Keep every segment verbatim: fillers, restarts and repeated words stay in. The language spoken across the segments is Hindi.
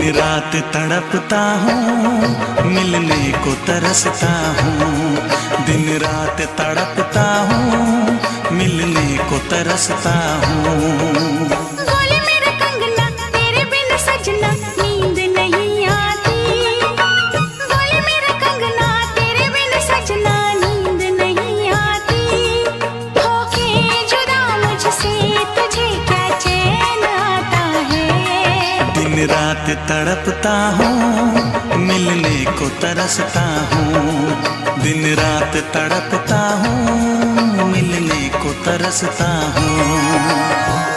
रात तड़पता हूँ, मिलने को तरसता हूँ। दिन रात तड़पता हूँ, मिलने को तरसता हूँ। बोले मेरा कंगना तेरे बिन सजना नींद नहीं आती। बोले मेरा कंगना तेरे बिन सजना नींद नहीं आती। होके जुदा मुझसे तुझे क्या चैन आता है। दिन रात तड़पता हूँ, मिलने को तरसता हूँ। दिन रात तड़पता हूँ, मिलने को तरसता हूँ।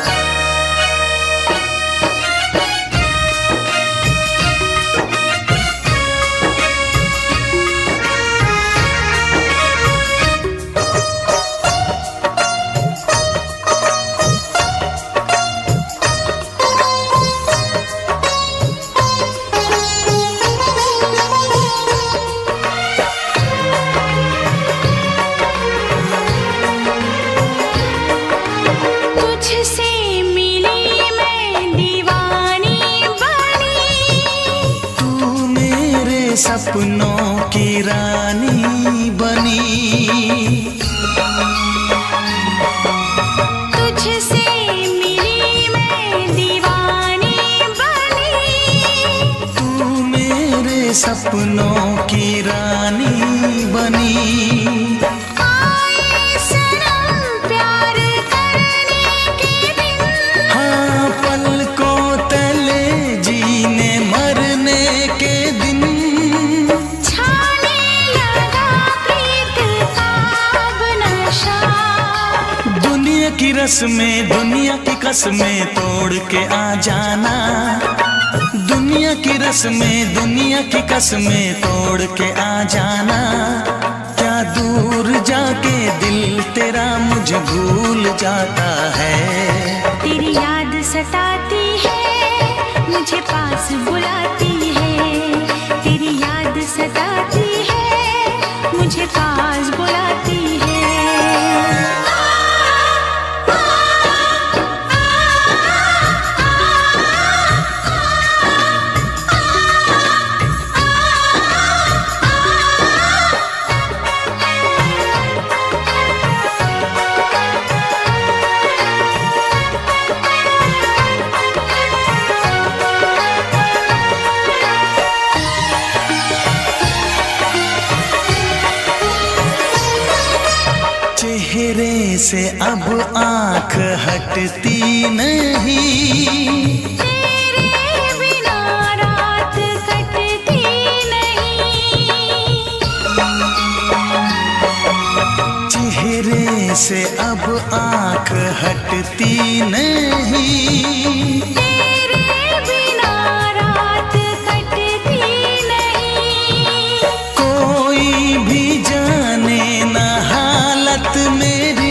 तुझसे मिली मैं दीवानी बनी। तू मेरे सपनों की रानी बनी। तुझसे मिली मैं दीवानी बनी। तू मेरे सपनों की रानी बनी। आए सनम प्यार करने के दिन। हाँ, पलकों तले जीने मरने के दिन। छाने लगा प्रीत का अब नशा। दुनिया की रस्में, दुनिया की कसमें तोड़ के आ जाना। दुनिया की रस्में, दुनिया की कसमें तोड़ के आ जाना। क्या दूर जाके दिल तेरा मुझे भूल जाता है। तेरी याद सताती है, मुझे पास बुलाती है। तेरी याद सताती है, मुझे पास बुलाती है। चेहरे से अब आंख हटती नहीं। तेरे बिना रात कटती नहीं। चेहरे से अब आंख हटती नहीं। तेरे बिना रात कटती नहीं। कोई भी जाने ना हालत मेरी।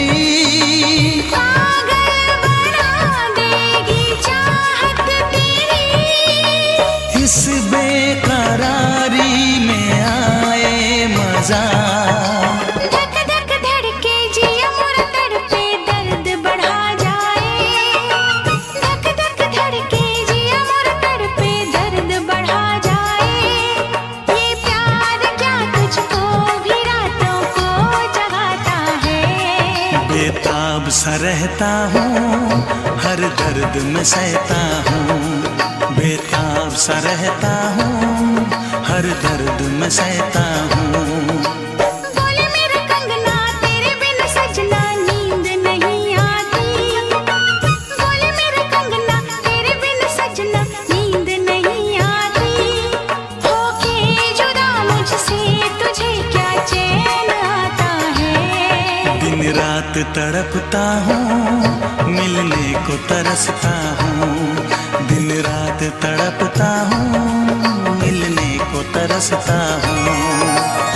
पागल बना देगी चाहत तेरी। इस बेकरारी में आए मजा। धक धक धड़के जिया मोर तड़पे दर्द बढ़ा जाए। धक धक धड़के जिया मोर तड़पे दर्द बढ़ा जाए। ये प्यार क्या तुझको भी रातों को जगाता है। बेताब सा रहता हूँ, हर दर्द में सहता हूँ। बेताब सा रहता हूँ, हर दर्द में सहता हूँ। बोले मेरा कंगना तेरे बिन सजना नींद नहीं आती। बोले मेरा कंगना तेरे बिन सजना नींद नहीं आती। होके जुदा मुझसे तुझे क्या चैन आता है। दिन रात तड़पता हूँ, मिलने को तरसता हूँ। दिन रात तड़पता हूँ, मिलने को तरसता हूँ।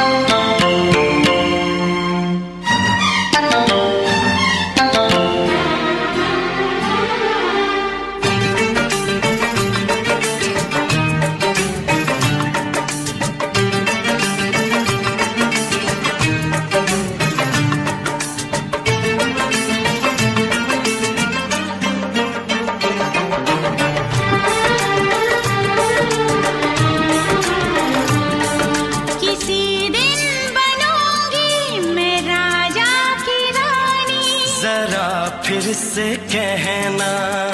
फिर से कहना,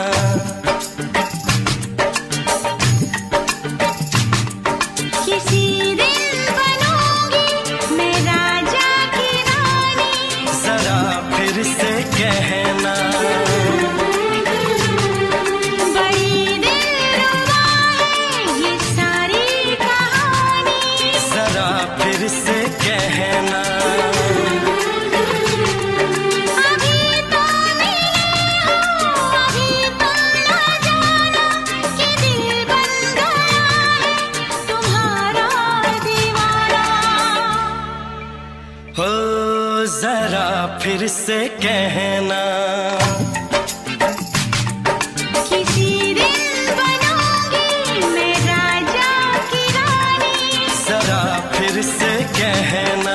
किसी दिन बनूंगी मैं राजा की रानी। जरा फिर से कहना, बड़ी दिलरुबा है ये सारी कहानी। जरा फिर से कहना, हो जरा फिर से कहना, किसी दिन बनूंगी मैं राजा की रानी। जरा फिर से कहना,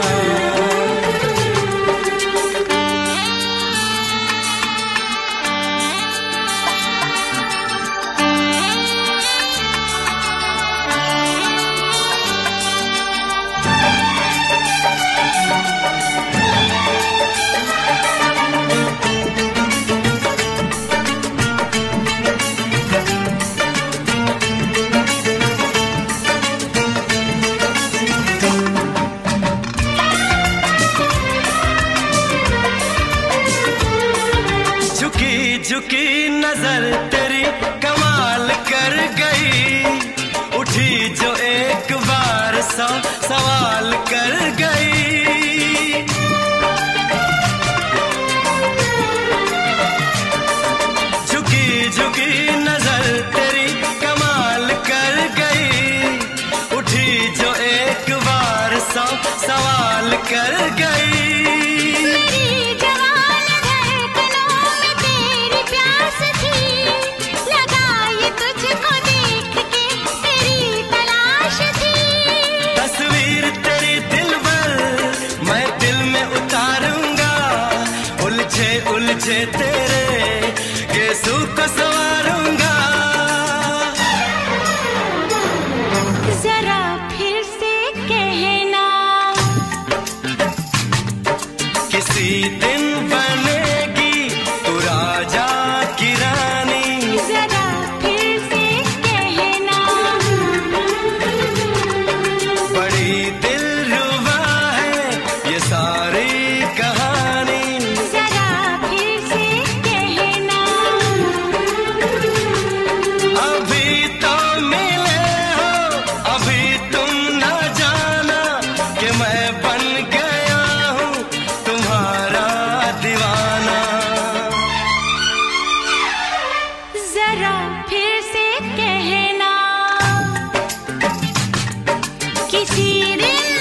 झुकी नजर तेरी कमाल कर गई, उठी जो एक बार सौ सवाल कर गई। झुकी झुकी नजर तेरी कमाल कर गई, उठी जो एक बार सौ सवाल कर गई। उलझे तेरे गेसू को संवारूंगा, जरा फिर से कहना, किसी दिन बनेगी तू राजा की रानी। जरा फिर से कहना, बड़ी दिलरुबा है ये सारी कहानी। अभी तो मिले हो, अभी तुम न जाना कि मैं बन गया हूँ तुम्हारा दीवाना। जरा फिर से कहना, किसी दिन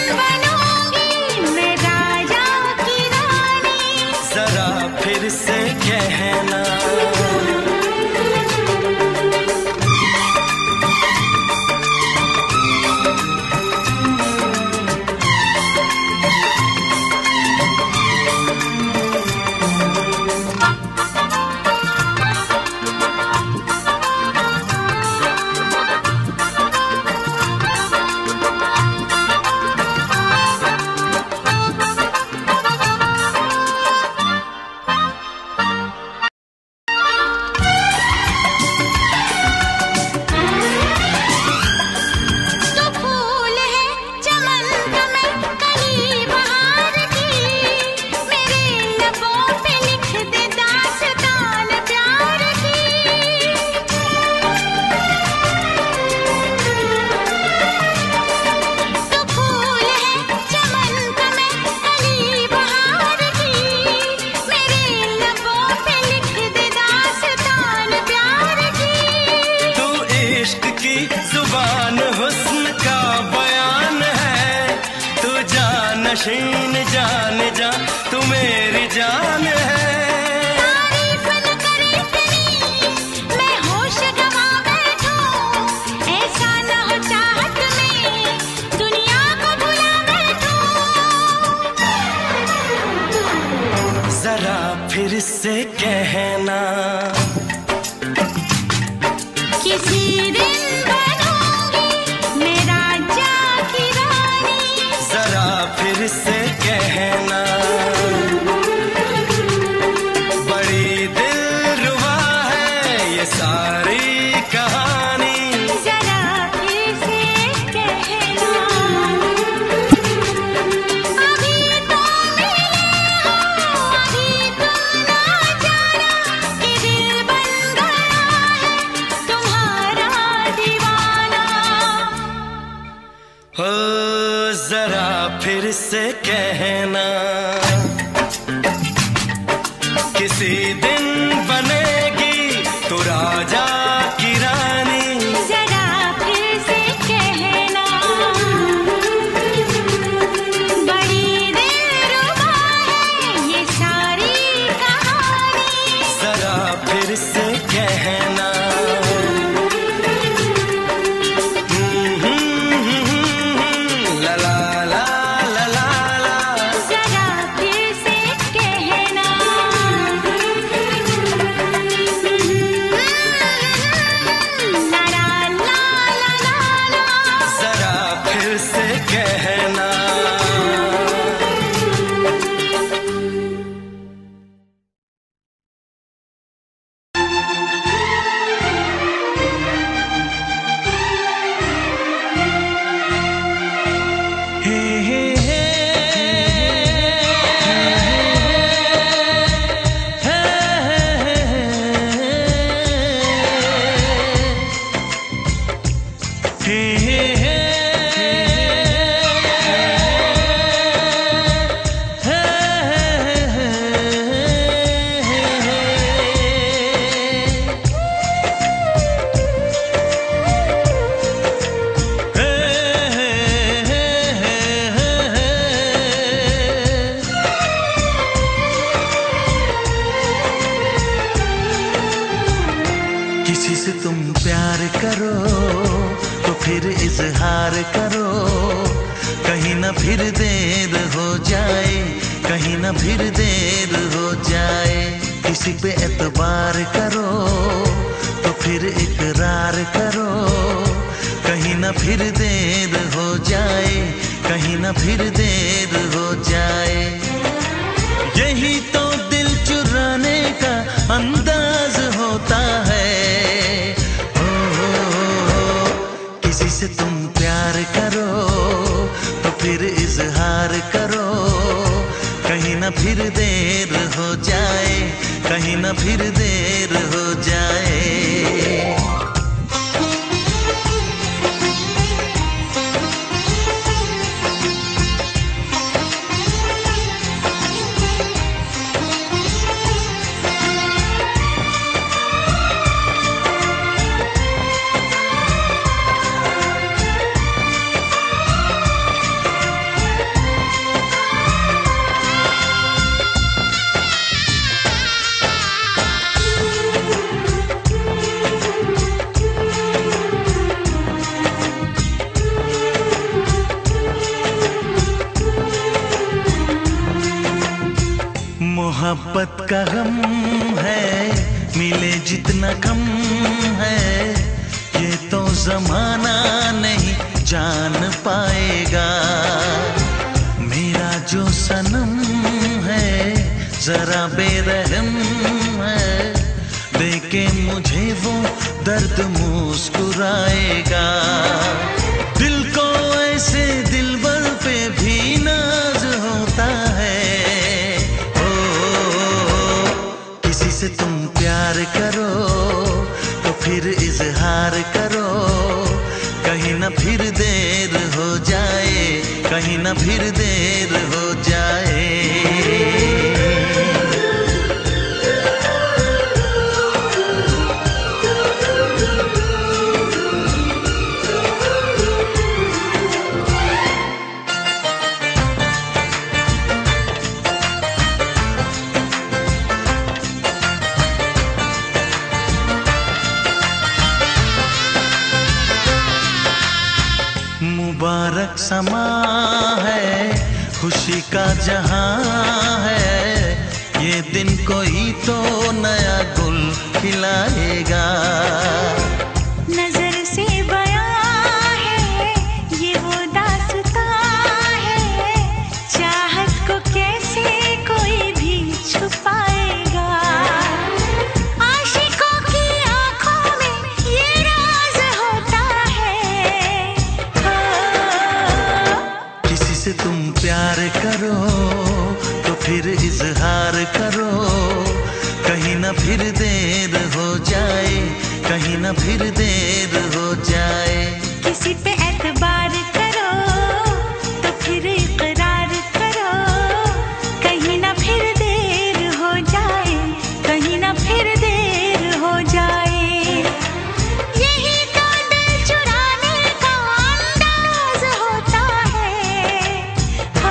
नशीन जान जा तू मेरी जान है। तारीफ न करे तेरी मैं होश गवा बैठूं, ऐसा न हो चाहत में दुनिया को भुला बैठूं। जरा फिर से कहना किसी दिन बनूंगी मैं राजा की रानी। जरा फिर से कहना बड़ी दिलरुबा है ये सारी कहानी। जरा फिर से कहना अभी तो मिले हो, अभी तुम ना जाना कि दिल बन गया है तुम्हारा दीवाना। हो जरा फिर से कहना किसी दिन बनेगी तू राजा की रानी। जरा फिर से कहना बड़ी दिलरुबा है ये सारी कहानी। जरा फिर से कहना ला ला ला ला ला ला। जरा फिर से कहना ला ला ला ला ला ला। जरा फिर से कहना हे हे हे किसी से तुम प्यार करो तो फिर इजहार करो, कहीं ना फिर देर हो जाए, कहीं ना फिर देर हो जाए। किसी पे एतबार करो तो फिर इकरार करो, कहीं ना फिर देर हो जाए, कहीं ना फिर देर हो जाए। यही तो दिल चुराने का अंदाज होता है। ओ, ओ, ओ, किसी से तुम प्यार करो तो फिर इजहार करो, कहीं ना फिर देर हो जाए, कहीं ना फिर देर हो जाए। मोहब्बत का गम है मिले जितना कम है, ये तो जमाना नहीं जान पाएगा। मेरा जो सनम है जरा बेरहम है, देखे मुझे वो दर्द मुस्कुराएगा। दिल को ऐसे दिलबर पे भी नाज होता है। किसी से तुम प्यार करो तो फिर इजहार करो, कहीं ना फिर देर हो जाए, कहीं ना फिर देर हो जाए। है, खुशी का जहां है, ये दिन कोई तो नया गुल खिलाएगा। नजर से बयां है ये वो दास्तां है, चाहत को कैसे कोई भी छुपाएगा। आशिकों की आंखों में ये राज होता है। हो किसी से तुम प्यार करो तो फिर इजहार करो, कहीं ना फिर देर हो जाए, कहीं ना फिर देर हो जाए। किसी पे एतबार करो तो फिर इकरार करो, कहीं ना फिर देर हो जाए, कहीं ना फिर देर हो जाए। यही तो दिल चुराने का अंदाज होता है। हो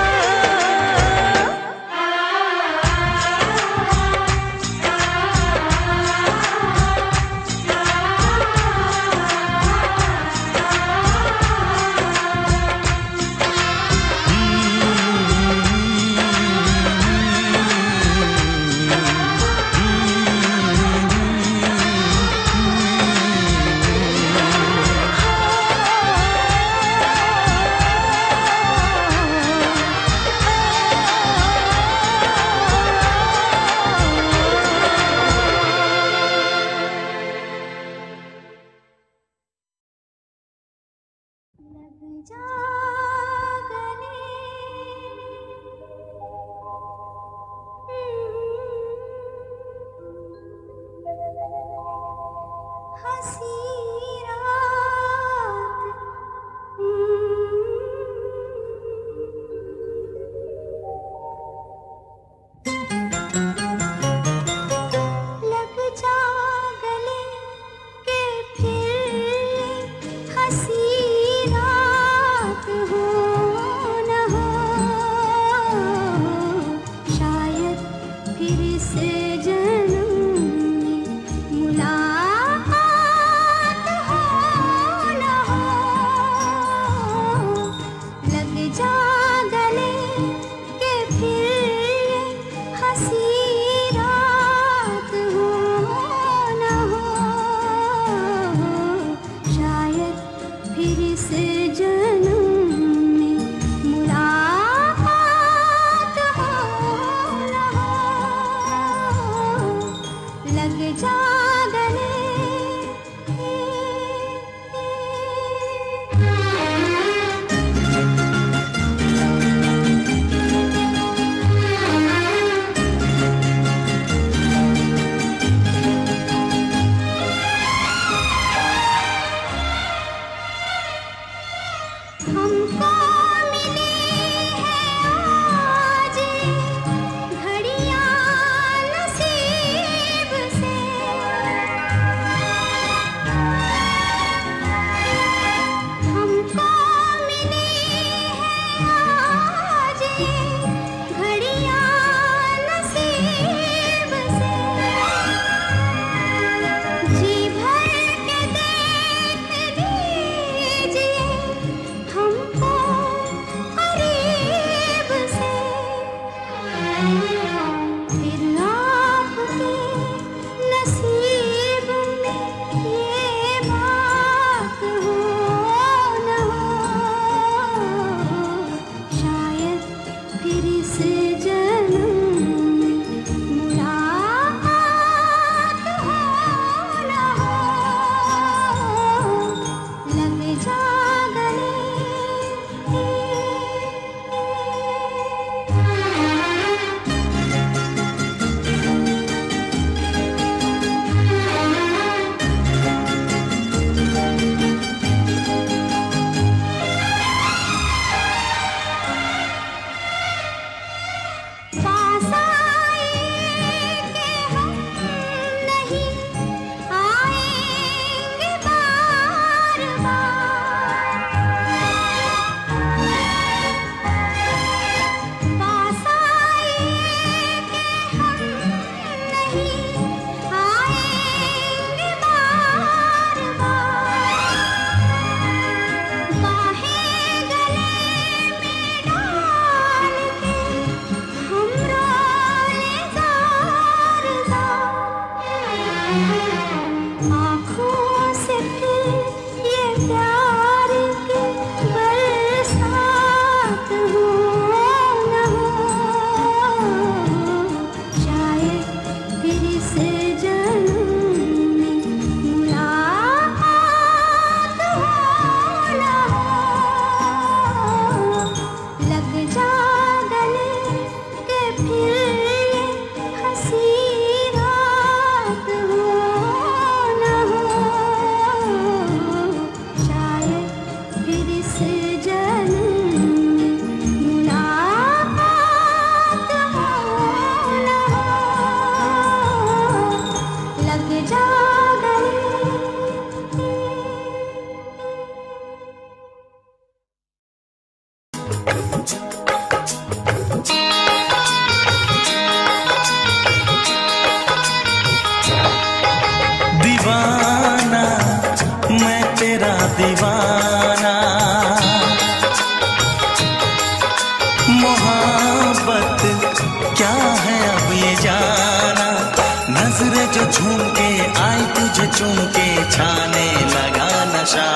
मोहब्बत क्या है अब ये जाना, नजरें जो झूम के आई तुझे चूम के छाने लगा नशा।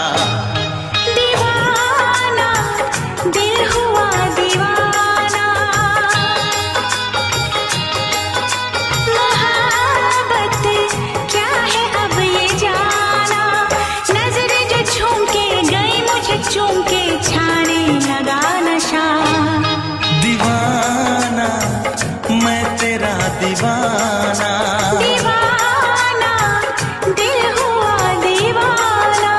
दीवाना दिल हुआ दीवाना, मोहब्बत क्या है अब ये जाना, नजरें जो झूम के गई मुझे चूम के छाने लगा नशा। दीवाना मैं तेरा दीवाना, दीवाना दिल हुआ दीवाना।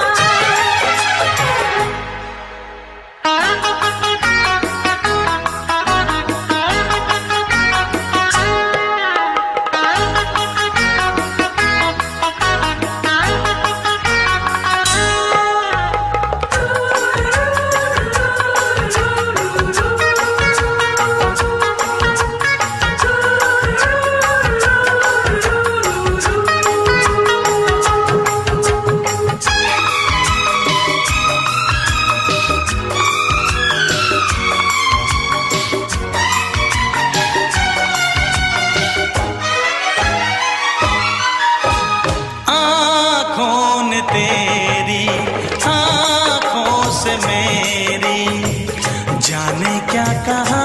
तेरी आँखों से मेरी जाने क्या कहा,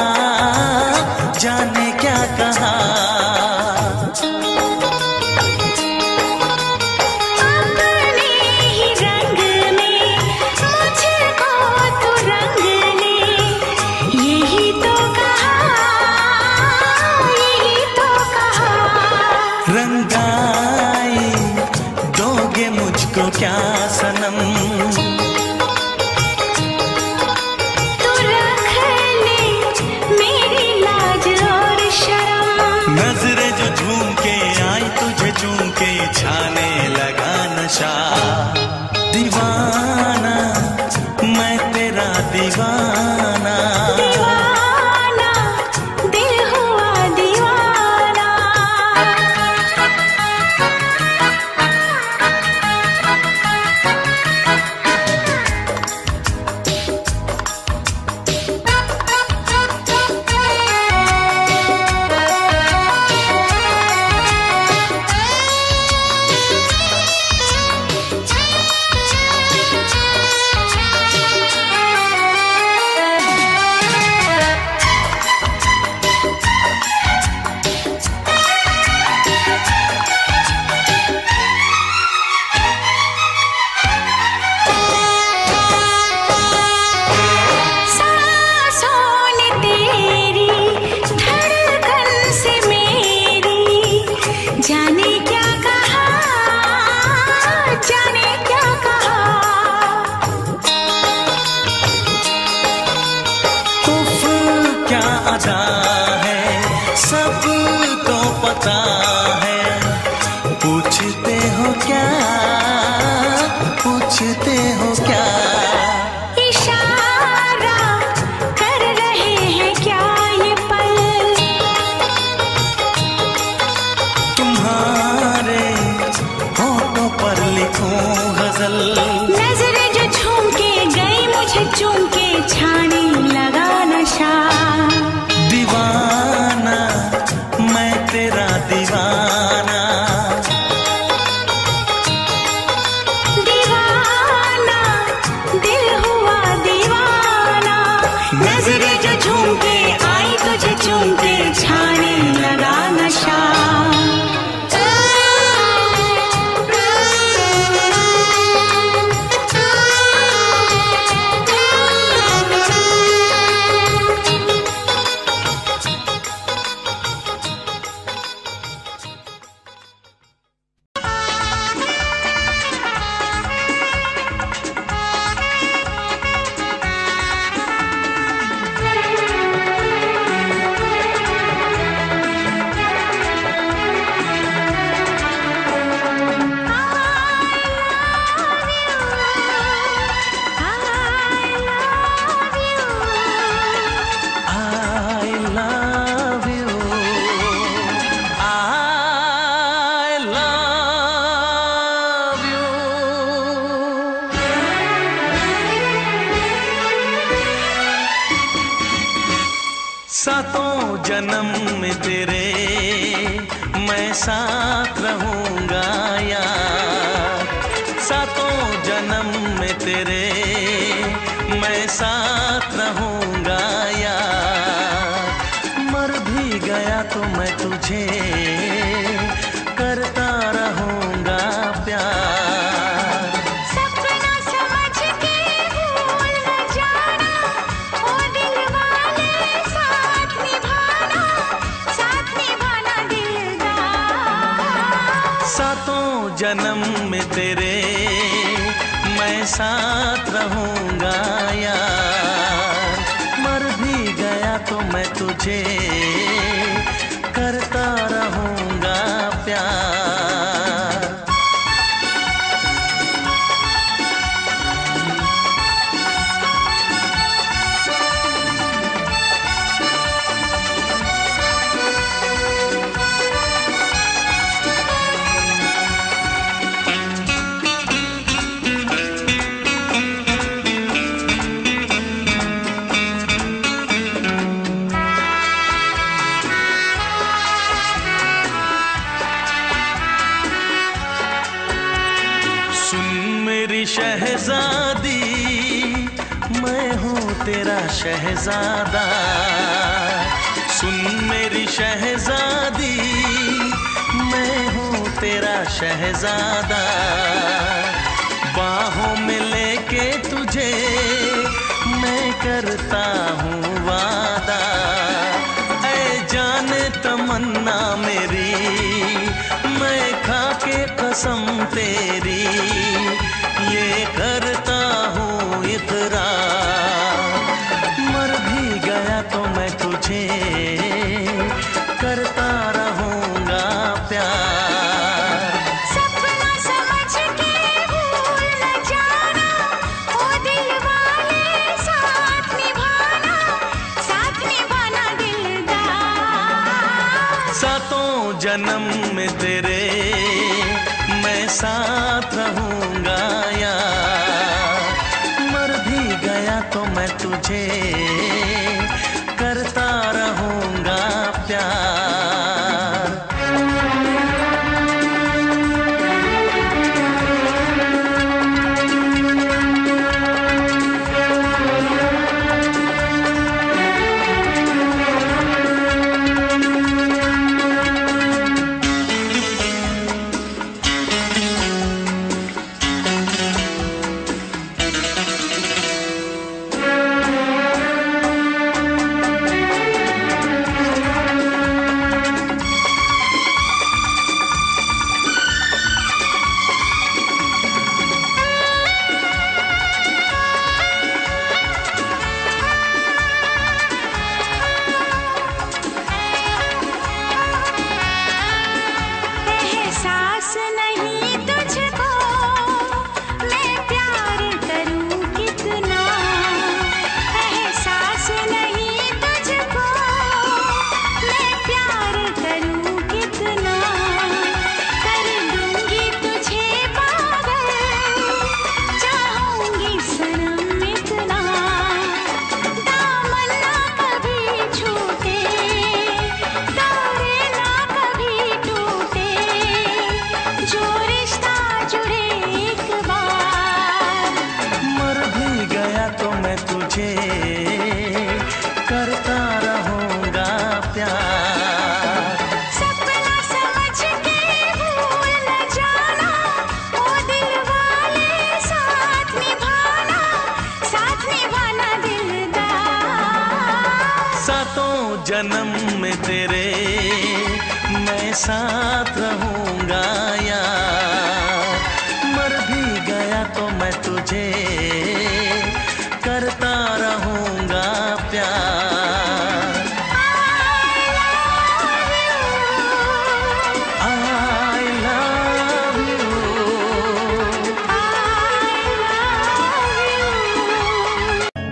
जाने क्या कहा। अपने ही रंग में मुझको तो रंग ने, यही तो कहा, यही तो कहा। रंगाई दोगे मुझको क्या सनम, तू रख ले मेरी लाज और शर्म, नजरें जो झूम के आई तुझे चूम के छाने लगा नशा। दीवाना मैं तेरा दीवाना, दीवाना दिल हुआ दीवाना। जाने क्या कहा, जाने क्या कहा। उफ क्या अदा है सब तो पता है, पूछते हो क्या, पूछते हो क्या। इशारा कर रहे हैं क्या ये पल, तुम्हारे होठों पर लिखूं गजल, नजरें जो झूम के गई मुझे चूम के छाने लगा नशा। दीवाना मैं तेरा दीवाना, दीवाना दिल हुआ दीवाना, नजरें जो झूम के आई तुझे चूम के छाने लगा नशा। सातों जन्म में तेरे मैं साथ रहूंगा यार, सातों जन्म में तेरे मैं साथ रहूंगा यार। मर भी गया तो मैं तुझे करता रहूंगा प्यार। सपना समझ के भूल न जाना, ओ दिल वाले साथ निभाना, साथ निभाना दिलदार। सातों जन्म में तेरे मैं साथ रहूंगा यार। मर भी गया तो मैं तुझे करता रहूंगा प्यार। शहजादी मैं हूँ तेरा शहजादा, सुन मेरी शहजादी मैं हूँ तेरा शहजादा। बाहों में लेके तुझे मैं करता हूँ वादा, ऐ जाने तमन्ना मेरी मैं खा के कसम तेरी ये करता हूँ इकरार। मर भी गया तो मैं तुझे करता रहूंगा प्यार। सपना समझ के भूल न जाना, ओ दिल वाले साथ निभाना, साथ निभाना दिलदार। सातों जन्म में तेरे मैं साथ रहूंगा यार। मर भी गया तो मैं तुझे करता रहूंगा प्यार। करता रहूंगा प्यार। सपना समझ के भूल न जाना, ओ दिल वाले साथ निभाना, साथ निभाना दिलदार। सातों जन्म में तेरे मैं साथ रहूंगा यार। मर भी गया तो मैं तुझे करता रहूंगा प्यार। I love you, I love you।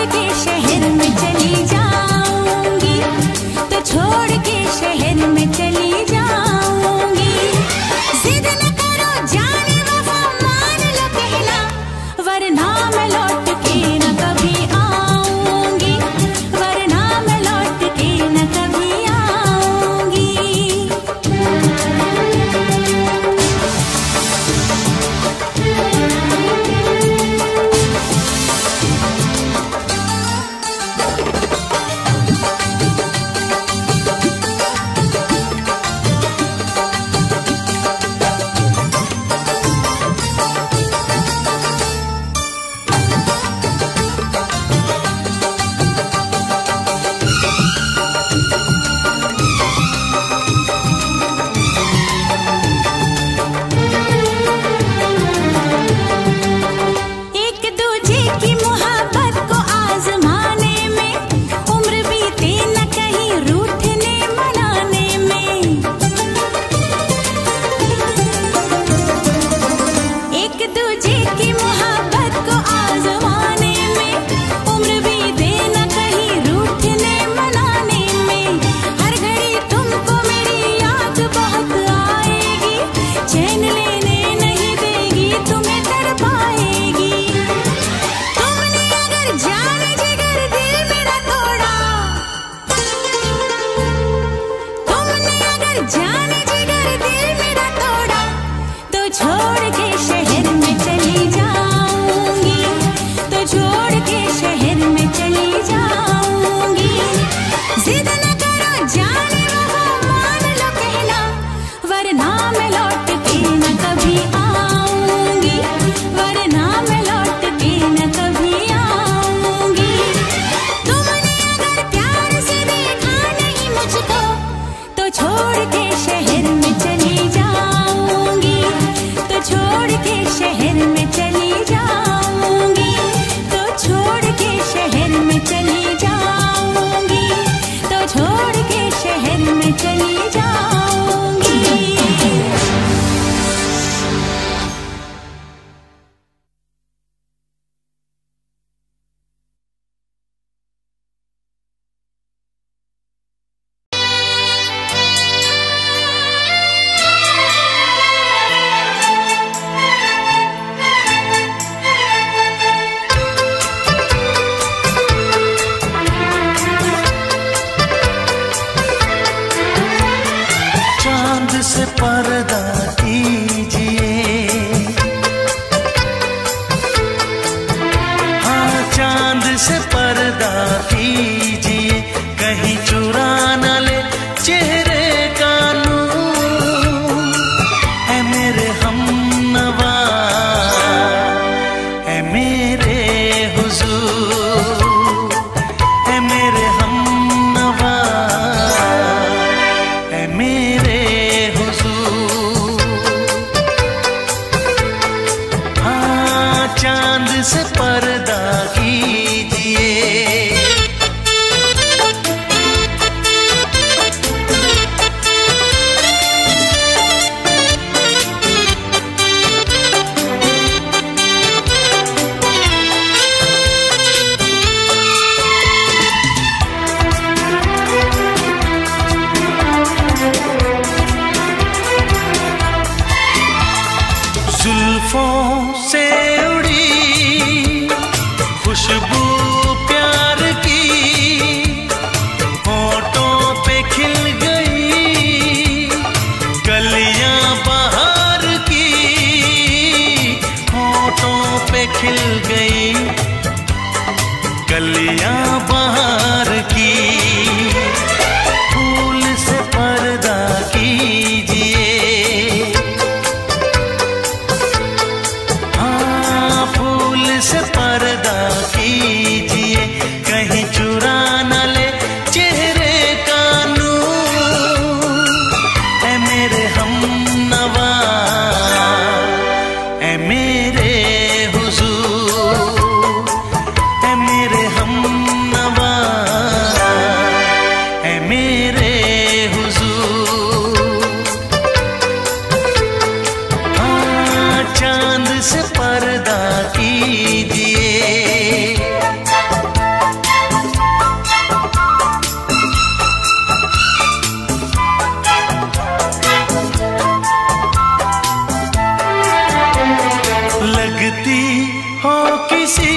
के शहर में चली जाऊंगी, तो छोड़ के शहर में चली जाऊंगी। जिद न करो जाने वफा मान लो कहना, वरना मैं लौट के न कभी आऊंगी, वरना मैं लौट के न कभी आऊंगी। से पर्दा कीजिए, हाँ चांद से पर्दा कीजिए, कहीं चुरा न ले चेहरे का नूर। है मेरे हमनवा, है मेरे हुजूर, है मेरे हमनवा, है मेरे चांद से पर्दा कीजिए। जुल्फों से खुशबू प्यार की होठों पे खिल गई, कलियां बहार की होठों पे खिल गई, कलियां बहार की। फूल से पर्दा कीजिए, हाँ फूल से पर्दा कीजिए, कहीं चुरा न ले चेहरे का नूर। है मेरे हमनवा, है मेरे हुजूर, है मेरे हमनवा, है मेरे हुजूर। हाँ चांद से पर्दा कीजिए। किसी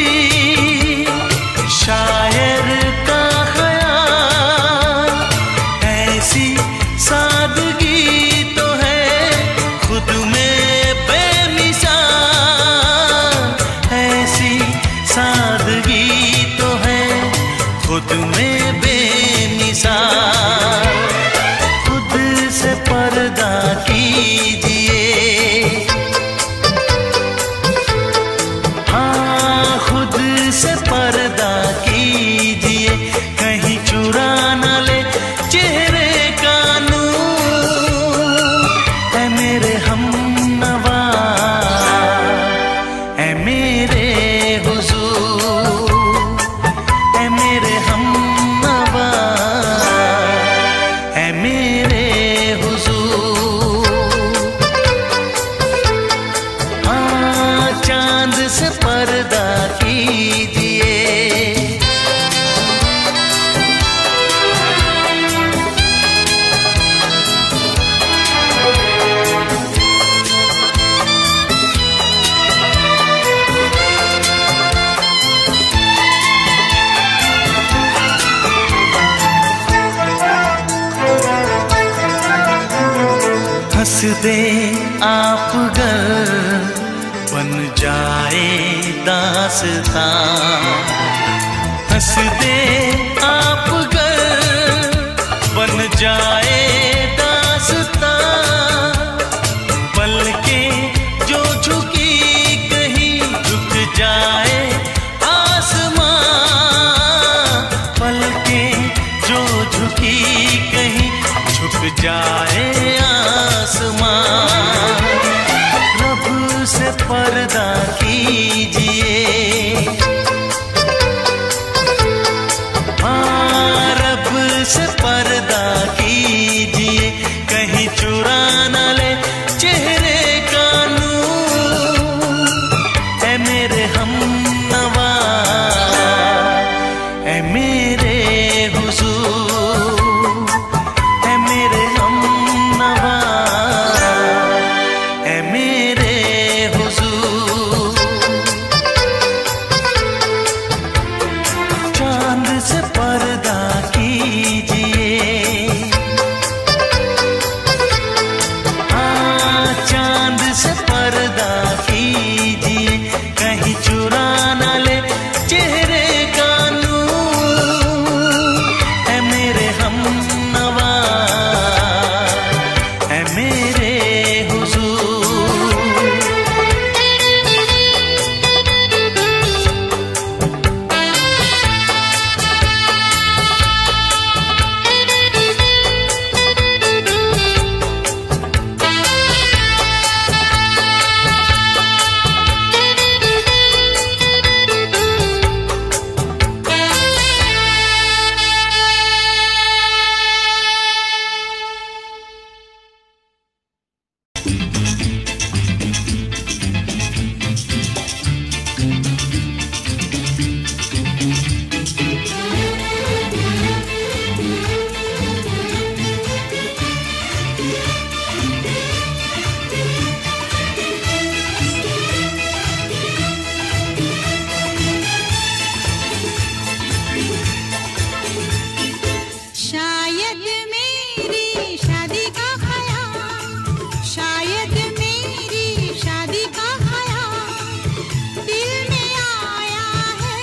शायर का ख्याल, ऐसी सादगी तो है खुद में बेमिसाल, ऐसी सादगी तो है खुद में बेमिसाल। खुद से पर्दा कीजिए, हाँ खुद से पर्दा कीजिए, कहीं चुरा न ले चेहरे का नूर। ऐ मेरे हमनवा, ऐ मेरे हुजूर, ऐ मेरे हमनवा, ऐ मेरे हुजूर। हाँ चांद से पर्दा कीजिए, हंस दे आप गर बन जाए दास्तां, हंस दे आप गर बन जाए दास्तां। पलकें जो झुकी कहीं झुक जाए आसमां, पलकें जो झुकी कहीं झुक जाए आसमां। रब से पर्दा कीजिए, हाँ रब से पर्दा कीजिए, कहीं चुरा न ले चेहरे का नूर। ऐ मेरे हमनवा, ऐ मेरे हुजूर, ऐ मेरे हमनवा, ऐ मेरे हुजूर। चांद से पर्दा कीजिए, हाँ चांद से पर्दा कीजिए, कहीं चुरा न ले चेहरे का नूर। ऐ मेरे हमनवा, ऐ मेरे हुजूर। शायद मेरी शादी का ख्याल, शायद मेरी शादी का ख्याल दिल में आया है,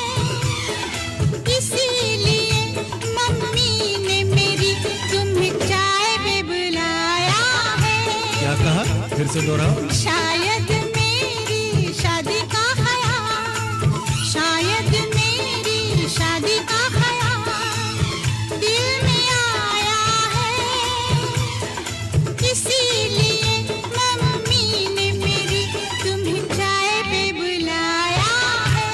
इसीलिए मम्मी ने मेरी तुम्हें चाय पे बुलाया है। क्या कहा? फिर से दोहराओ। शायद मेरी शादी का ख्याल, शायद मेरी शादी का ख्याल दिल में आया है, इसीलिए मम्मी ने मेरी तुम्हें चाय पे बुलाया है।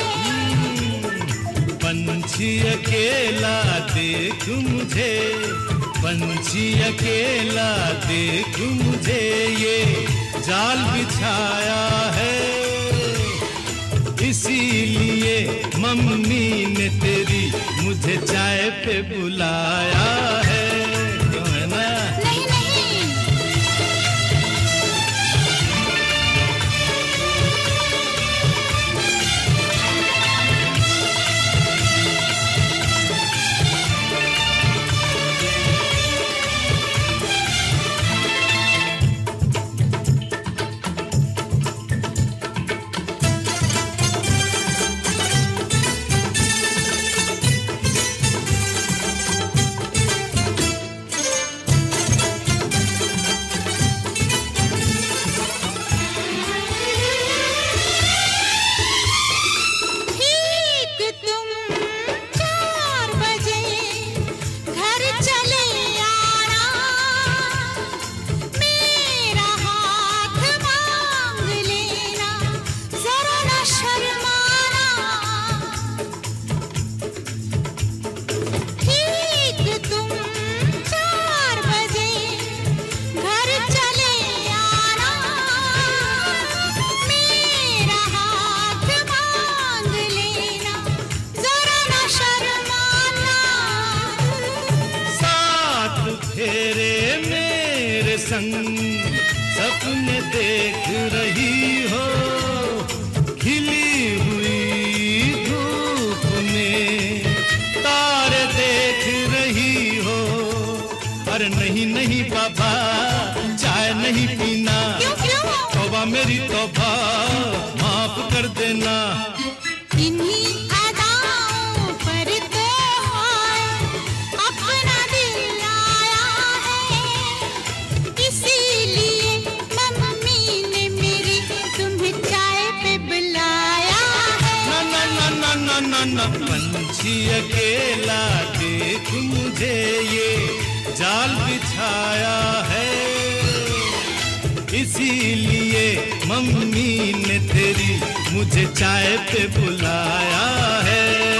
पंछी अकेला देख मुझे, पंछी अकेला देख मुझे, ये जाल बिछाया है, इसीलिए मम्मी ने तेरी मुझे चाय पे बुलाया है। क्यों है ना? नहीं नहीं, संग सपने देख रही हो, खिली हुई धूप में तारे देख रही हो। अरे नहीं नहीं बाबा, चाय नहीं पीना। क्यों क्यों? तौबा मेरी तौबा, माफ कर देना। इन्हीं अदाओं पर तो अपना दिल आया है, इसीलिए मम्मी ने मेरी तुम्हें चाय पे बुलाया है। ना ना ना ना ना ना पंछी अकेला देख मुझे ये जाल बिछाया है, इसीलिए मम्मी ने तेरी मुझे चाय पे बुलाया है।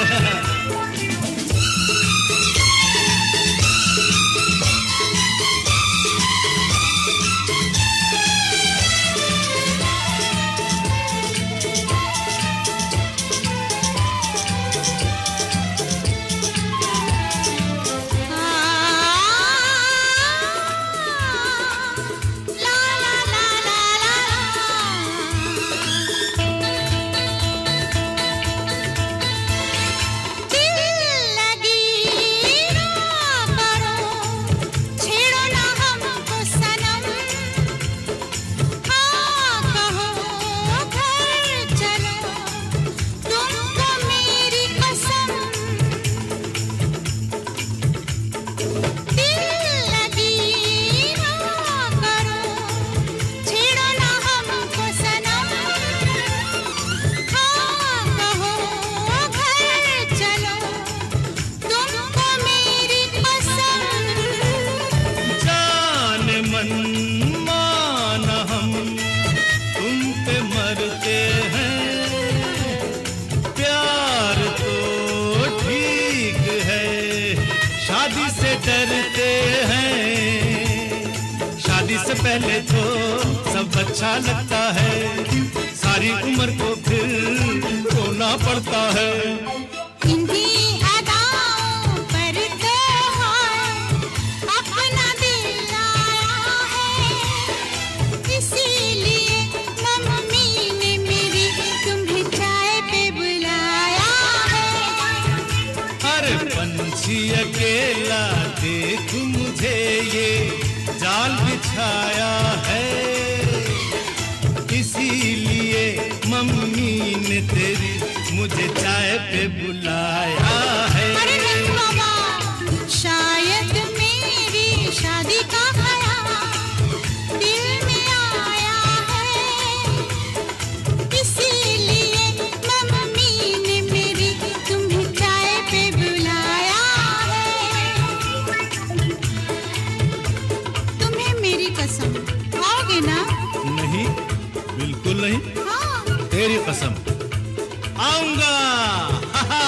पहले तो सब अच्छा लगता है, सारी उम्र को फिर रोना पड़ता है। इन्हीं अदाओं पर तो अपना दिल आया है, इसीलिए मम्मी ने मेरी तुम्हें चाय पे बुलाया है। अरे पंछी अकेला देख मुझे ये जाल बिछाया है, इसीलिए मम्मी ने तेरी मुझे चाय पे बुलाया है। अरे नहीं बाबा, शायद मेरी शादी का ख्याल दिल में आया है, इसीलिए मम्मी ने मेरी तुम्हें चाय पे बुलाया है। तुम्हें मेरी कसम, आओगे ना? नहीं, बिल्कुल नहीं। हाँ। तेरी कसम, आऊंगा। हा हा।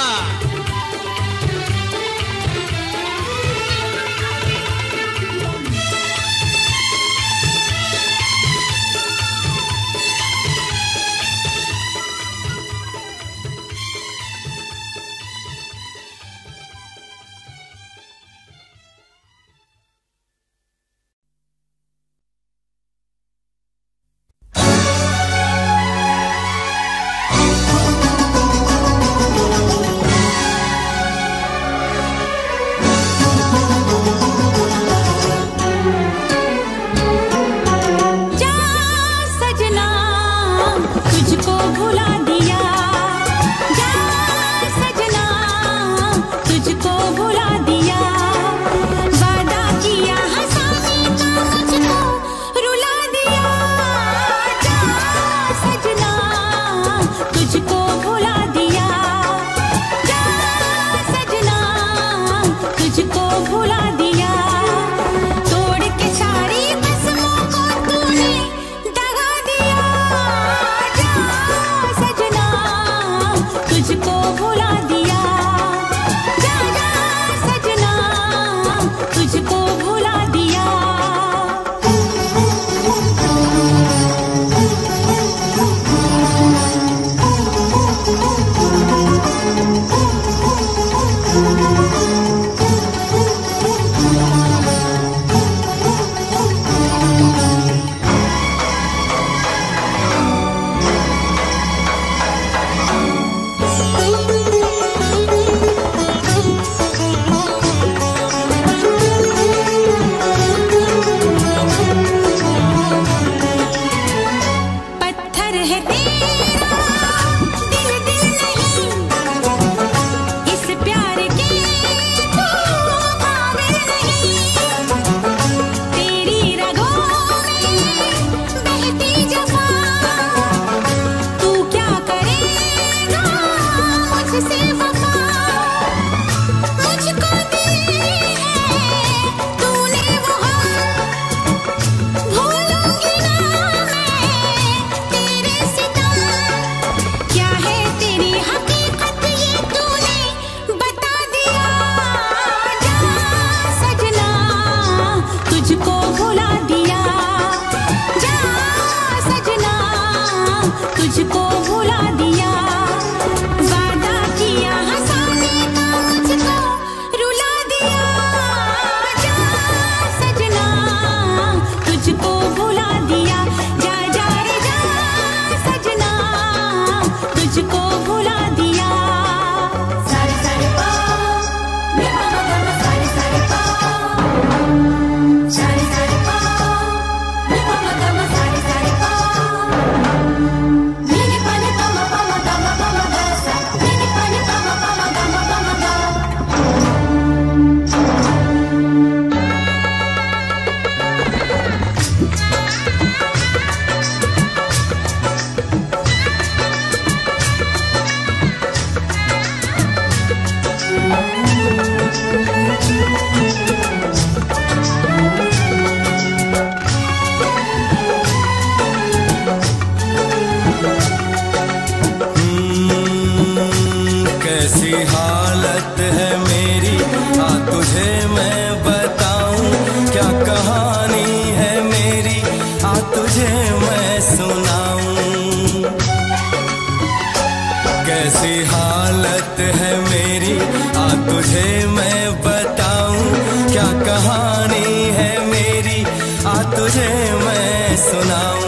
कैसी हालत है मेरी, आ तुझे मैं बताऊं, क्या कहानी है मेरी, आ तुझे मैं सुनाऊं।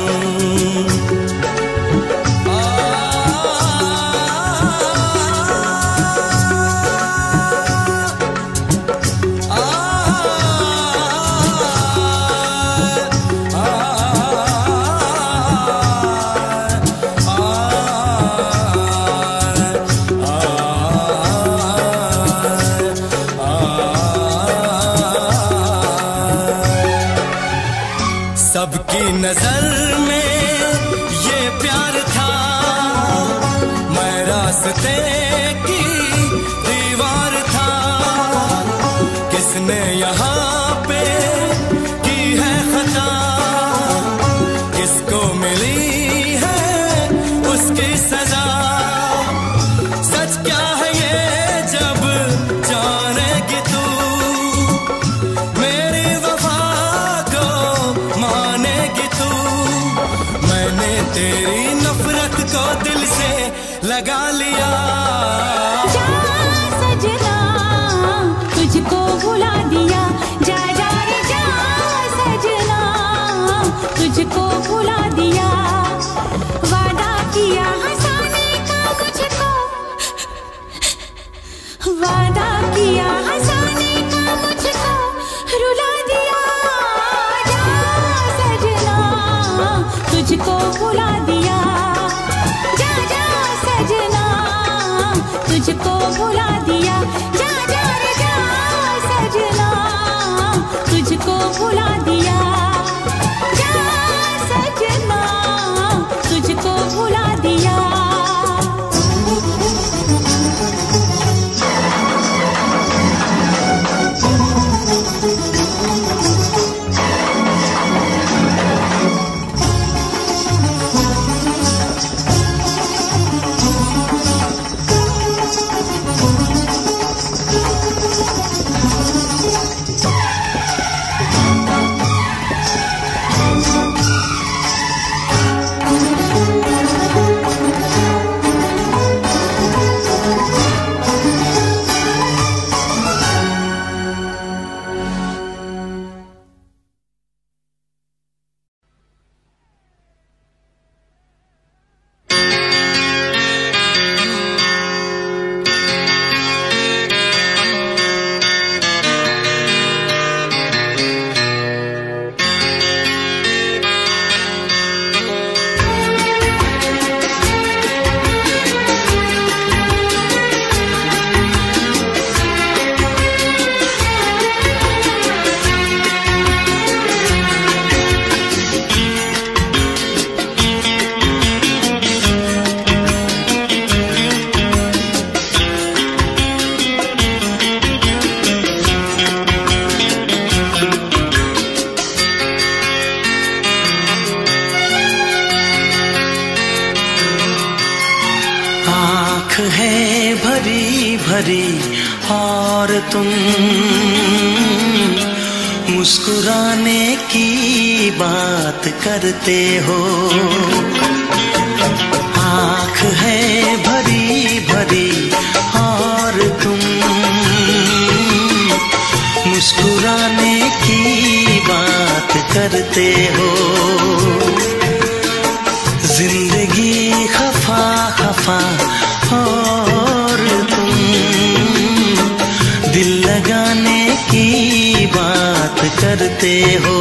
सबकी नजर में ये प्यार था, मैं रास्ते की दीवार था। किसने यहाँ पे की है खता, किसको मिली है उसकी सजा। सच क्या है ये जब जानेगी तू, मेरी वफा को मानेगी तू। मैंने तेरी नफरत को दिल से लगा लिया। जा सजना तुझको भुला दिया, जा जा रे जा सजना तुझको भुला दिया। वादा किया हंसाने का मुझको, वादा किया हंसाने का मुझको रुला दिया। जा सजना तुझको भुला दिया, जा जा सजना तुझको भुला दिया। जा जा रे जा सजना तुझको भुला दिया, जा सजना तुझको भुला दिया। है भरी भरी और तुम मुस्कुराने की बात करते हो। आँख है भरी भरी और तुम मुस्कुराने की बात करते हो। जिंदगी खफा खफा और तुम दिल लगाने की बात करते हो।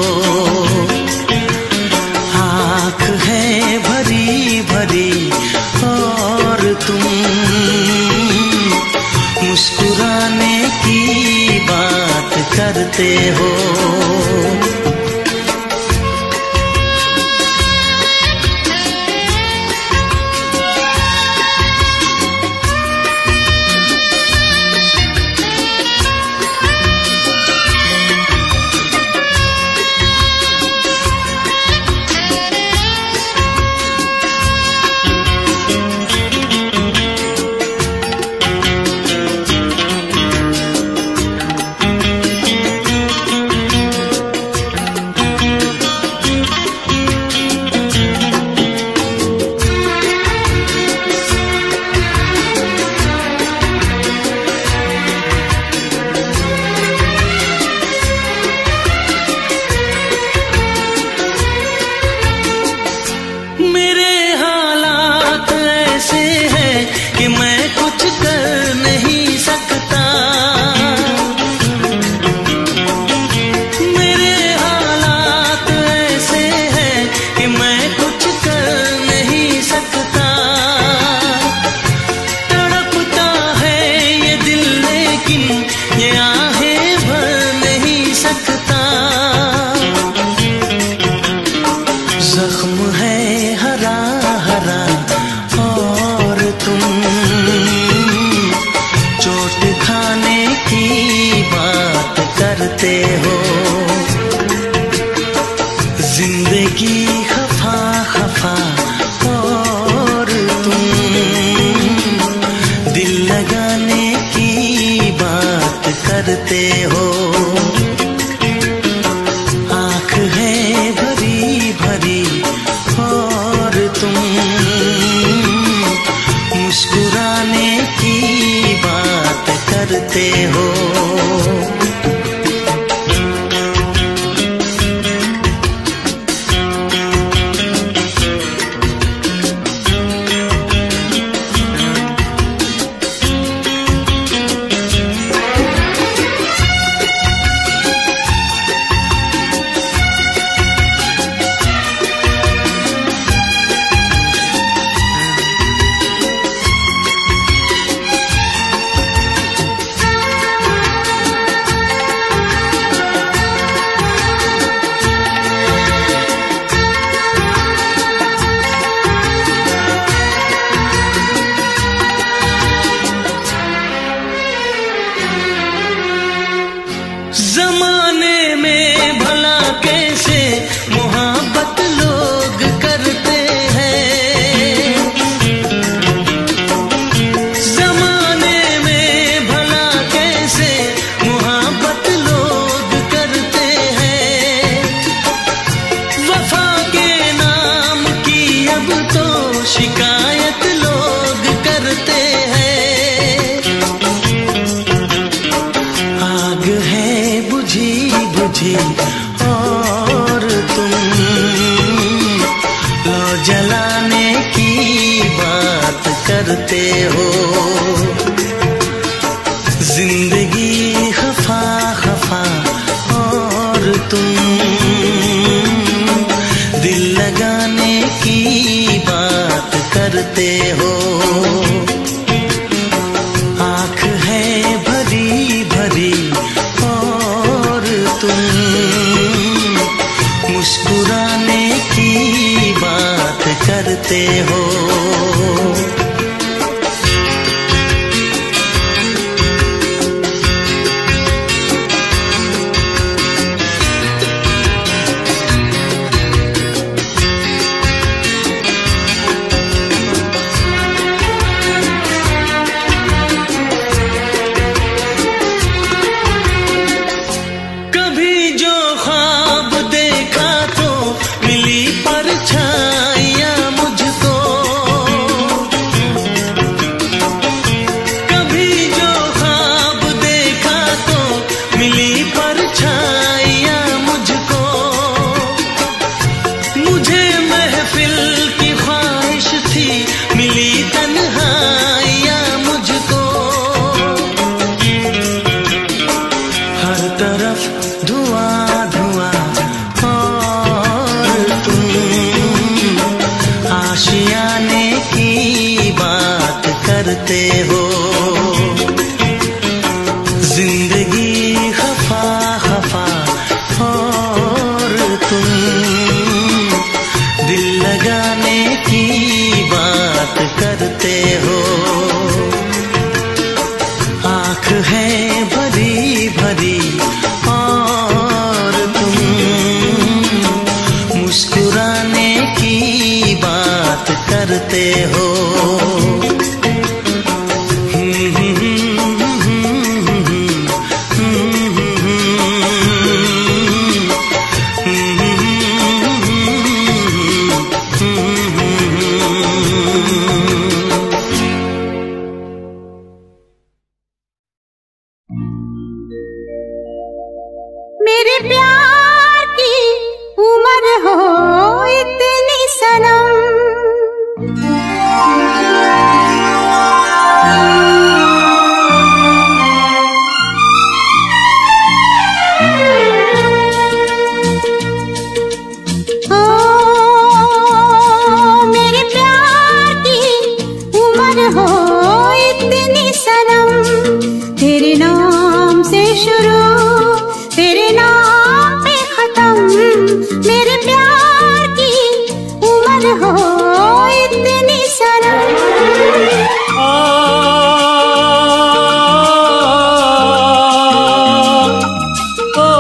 आँख है भरी भरी और तुम मुस्कुराने की बात करते हो। करते हो। जिंदगी खफा खफा और तुम दिल लगाने की बात करते हो। आँख है भरी भरी और तुम मुस्कुराने की बात करते हो। जमाने में भला कैसे मोहब्बत लोग करते हैं। जमाने में भला कैसे मोहब्बत लोग करते हैं। वफा के नाम की अब तो शिकायत लोग करते हैं। आग है बुझी बुझी और तुम लो जलाने की बात करते हो। जिंदगी खफा खफा और तुम दिल लगाने की बात करते हो। आँख है भरी भरी और तुम मुस्कुराने की बात करते हो। कभी जो ख्वाब देखा तो मिली परछाइयाँ मुझको। कभी जो ख्वाब देखा तो मिली परछाइयाँ मुझको। मुझे महफिल की ख्वाहिश थी मिली तन्हाइयाँ मुझको। हर तरफ धुआं धुआं और तुम आशियाने की बात करते हो। जिंदगी खफा खफा और तुम दिल लगाने की बात करते हो। आँख है भरी भरी और तुम मुस्कुराने की बात करते हो। मेरे प्यार की उम्र हो इतनी सनम। ओ मेरे प्यार की उम्र हो इतनी सनम। तेरे नाम से शुरू तेरे नाम पे खत्म। मेरे प्यार की उम्र हो इतनी सनम। ओ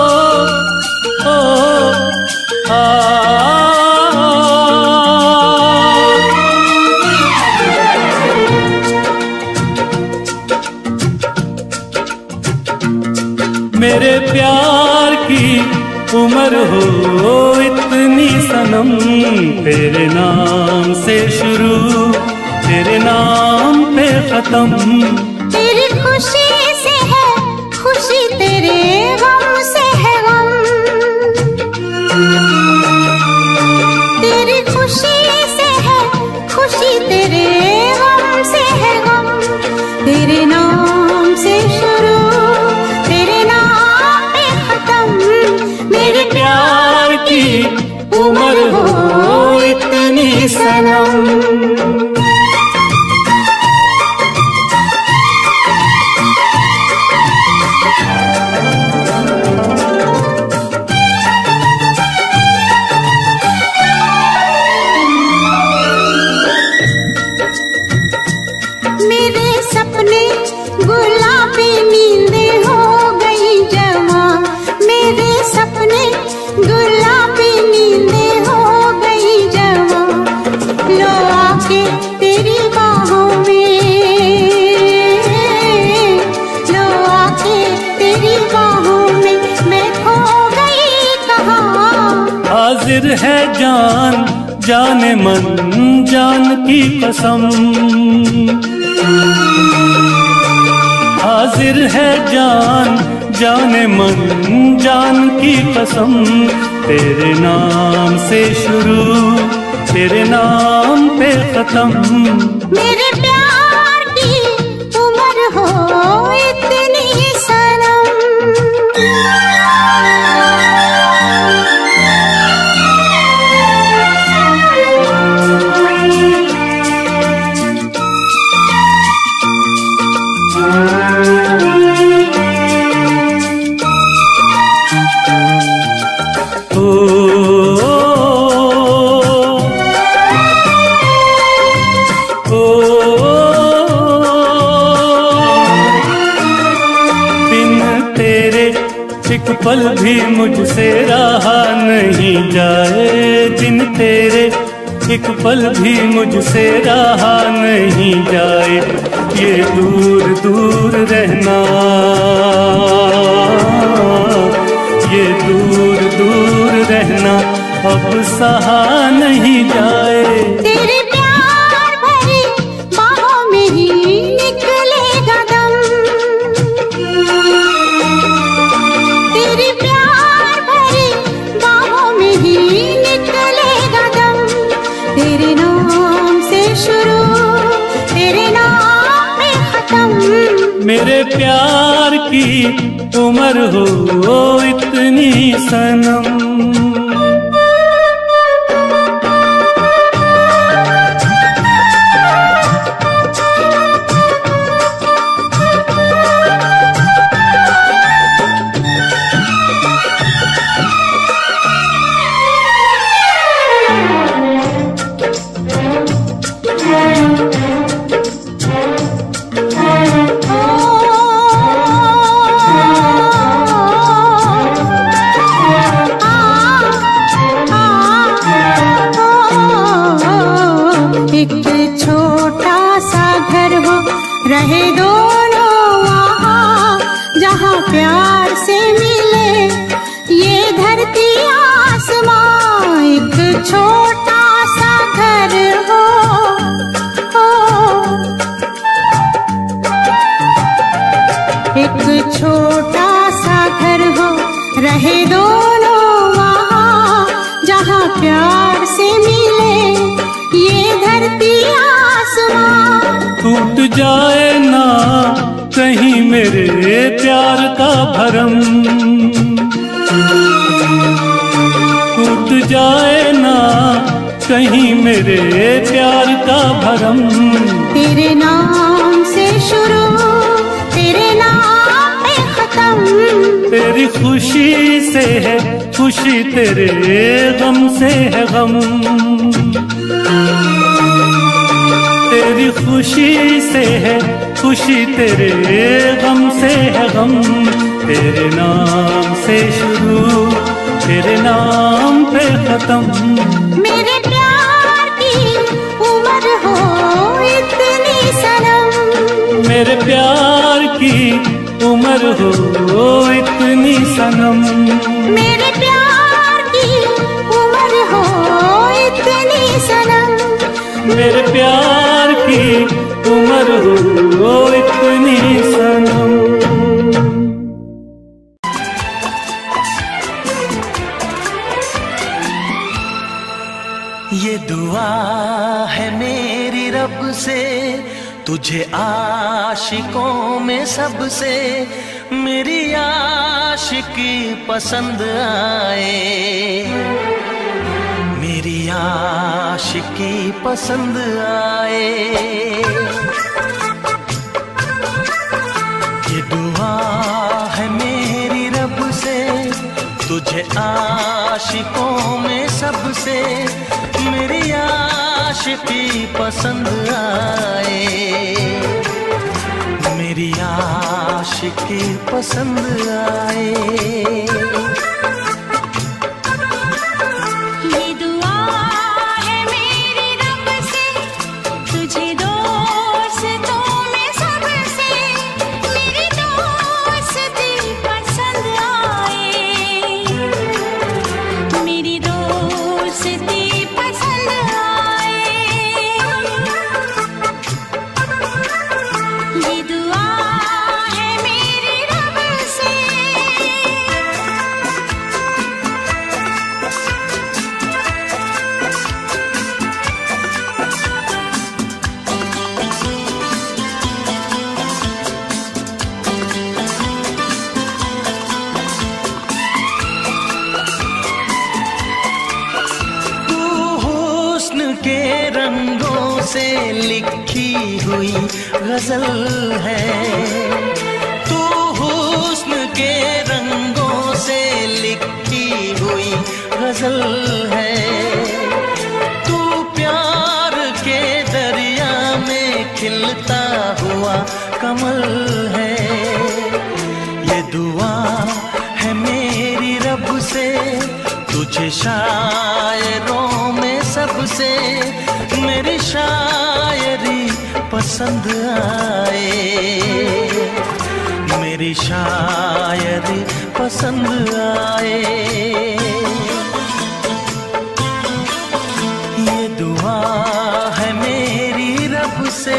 मेरे प्यार की उम्र हो इतनी सनम, तेरे नाम से शुरू तेरे नाम पे खत्म। तेरी खुशी से है खुशी, तेरे गम से है गम। तेरी खुशी से है खुशी, तेरे गम से है गम। तेरे नाम से शुरू तेरे नाम पे खत्म। मेरे प्यार की उम्र हो इतनी सनम। मेरे सपने गुलाबी नींदें हो गई जमा। मेरे सपने गुलाबी नींदें हो गई जमा। लो आके तेरी बाहों में, लो आके तेरी बाहों में मैं खो गई कहाँ। हाजिर है जान जाने मन जान की कसम। हाजिर है जान जाने मन जान की कसम। तेरे नाम से शुरू तेरे नाम पे खत्म। मेरे प्यार की उम्र हो इतनी सनम। एक पल भी मुझसे रहा नहीं जाए, दिन तेरे एक पल भी मुझसे रहा नहीं जाए। ये दूर दूर रहना, ये दूर दूर रहना अब सहा नहीं जाए। तेरे प्यार भरी बाहों में ही निकलेगा दम। तेरे प्यार भरी बाहों में ही निकलेगा दम। तेरे नाम से शुरू तेरे नाम पे खत्म। मेरे प्यार की उम्र हो इतनी सनम। रहे दोनों वहाँ जहाँ प्यार से मिले ये धरती आसमां। एक छोटा सा घर हो, हो एक छोटा सा घर हो, रहे दोनों वहाँ जहाँ प्यार से मिले ये धरती आसमां। टूट जाए ना कहीं मेरे प्यार का भरम, टूट जाए ना कहीं मेरे प्यार का भरम। तेरे नाम से शुरू तेरे नाम पे खत्म। तेरी खुशी से है खुशी, तेरे गम से है गम। तेरी खुशी से है खुशी, तेरे गम से है गम। तेरे नाम से शुरू तेरे नाम पे खत्म। मेरे प्यार की उम्र हो इतनी सनम। मेरे प्यार की उम्र हो इतनी सनम, मेरे प्यार की उम्र हो इतनी सनम, मेरे प्यार की उम्र हो इतनी सनम। ये दुआ है मेरी रब से, तुझे आशिकों में सबसे मेरी आशिकी पसंद आए, मेरी आशिकी पसंद आए। ये दुआ है मेरी रब से, तुझे आशिकों में सबसे मेरी आशिकी पसंद आए, मेरी आशिकी पसंद आए। ये दुआ है मेरी रब से, तुझे दोस्तों में सबसे मेरी दोस्ती पसंद आए, मेरी दोस्ती पसंद आए। ये दुआ है मेरी रब से। तू हुस्न के रंगों से लिखी हुई गजल है, तू हुस्न के रंगों से लिखी हुई गजल है, तू प्यार के दरिया में खिलता हुआ कमल है। ये दुआ है मेरी रब से, तुझे शायरों में सबसे मेरी शायरी पसंद आए, मेरी शायरी पसंद आए। ये दुआ है मेरी रब से।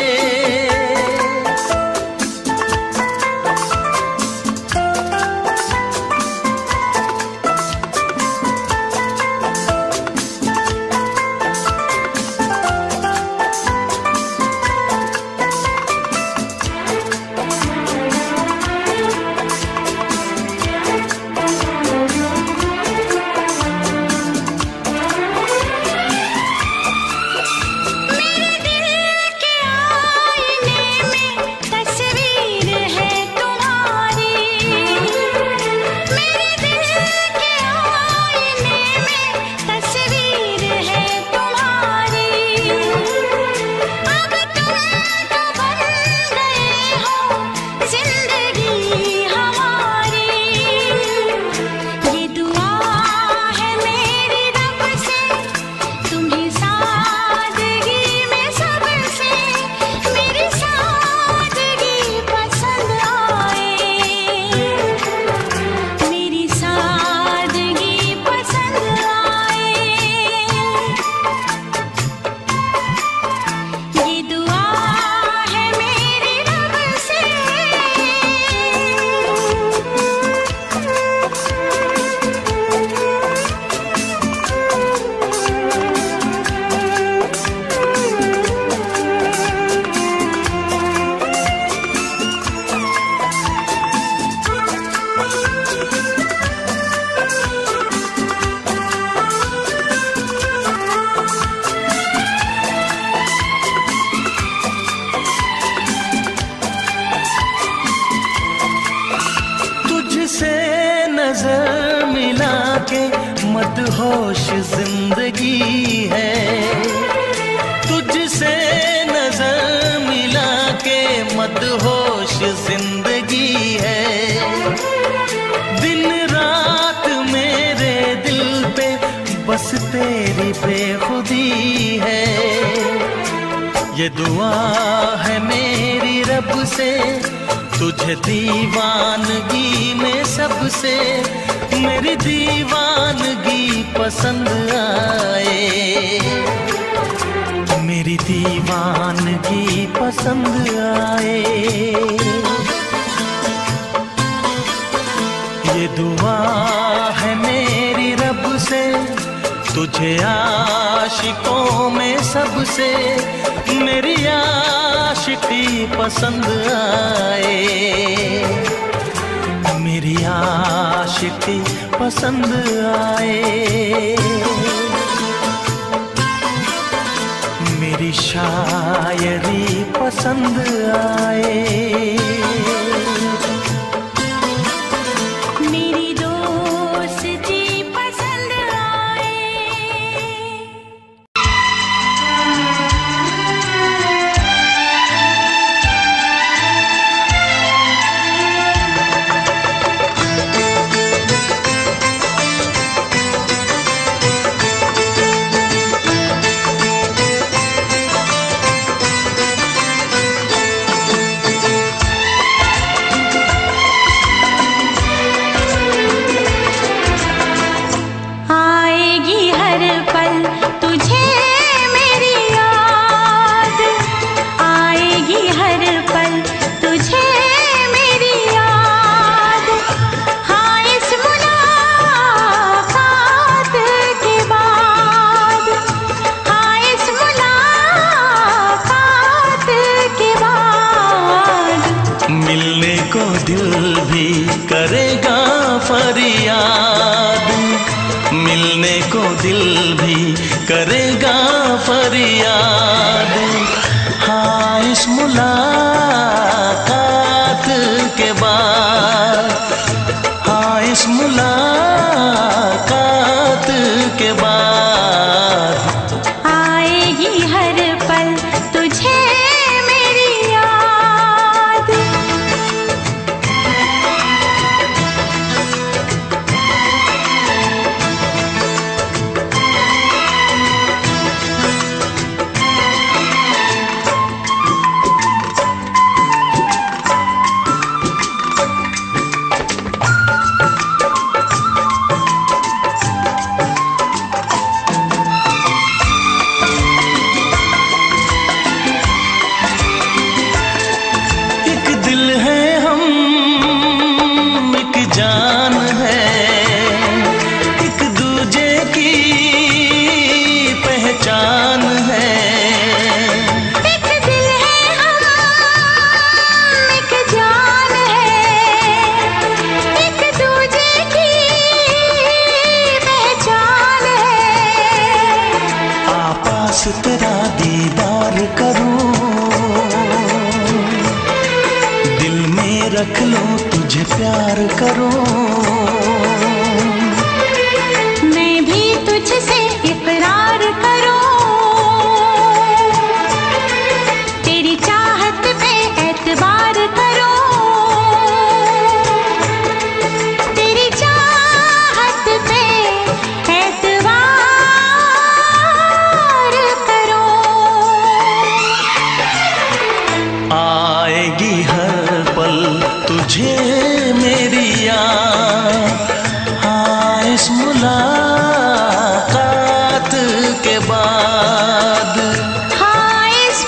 नजर मिला के मदहोश जिंदगी है, तुझसे नजर मिला के मदहोश जिंदगी है। दिन रात मेरे दिल पे बस तेरी बेखुदी है। ये दुआ है मेरी रब से, तुझे दीवानगी में सबसे मेरी दीवानगी पसंद आए, मेरी दीवानगी पसंद आए। ये दुआ है मेरी रब से, तुझे आशिकों में सबसे मेरी आशिकी पसंद आए, मेरी आशिकी पसंद आए। मेरी शायरी पसंद आए, मेरी दोस्ती पसंद आए। आएगी हर पल तुझे मेरी याद, आएगी हर पल तुझे मेरी याद। हाँ इस मुलाकात के बाद, हाँ इस मुलाकात के बाद मिलने को दिल भी करेगा फरियाद, मिलने को दिल भी करेगा फरियाद। हाँ इस मुलाकात के बाद, हाँ इस मुलाकात के बाद आएगी हर पल तुझे मेरी याद। एक दिल है हम, एक जान है, एक दूजे की पहचान है। एक दिल है हम, एक जान है, एक दूजे की पहचान है। आपास तेरा दीदार करूं, दिल में रख लो तुझे प्यार करूं। मैं भी तुझसे इकरार करूं, तेरी चाहत पे एतबार करूं, तेरी चाहत पे एतबार करूं। आएगी हर पल तुझे मेरी याद, हाँ इस मुलाकात के बाद। हाँ इस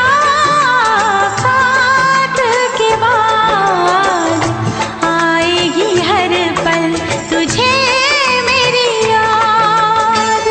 मुलाकात के बाद आएगी हर पल तुझे मेरी याद।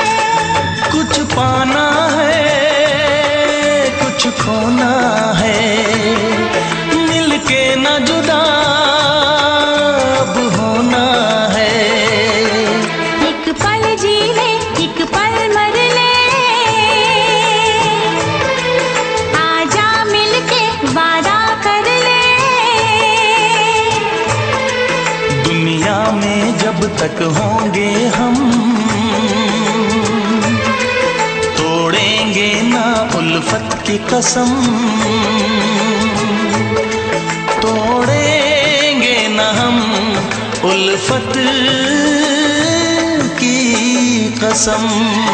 खोना है, तक होंगे हम, तोड़ेंगे ना उल्फत की कसम, तोड़ेंगे ना हम उल्फत की कसम।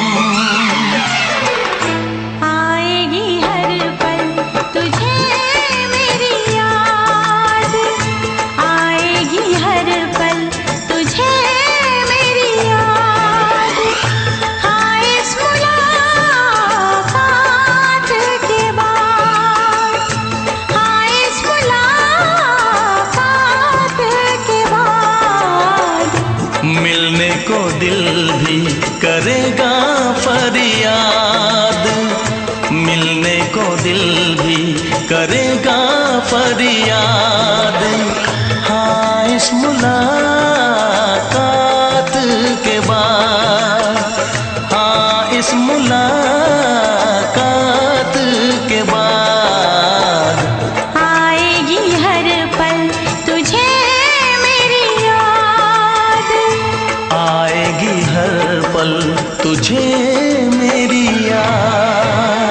आएगी हर पल तुझे मेरी याद, आएगी हर पल तुझे मेरी याद। हाँ इस मुलाकात के बाद, हाँ इस मुलाकात के बाद मिलने को दिल भी करेगा फरियाद, मिलने को दिल भी करेगा फरियाद। हाँ इस मुलाकात के बाद, हाँ इस मुलाकात के बाद आएगी हर पल तुझे मेरी याद, आएगी हर पल तुझे मेरी याद।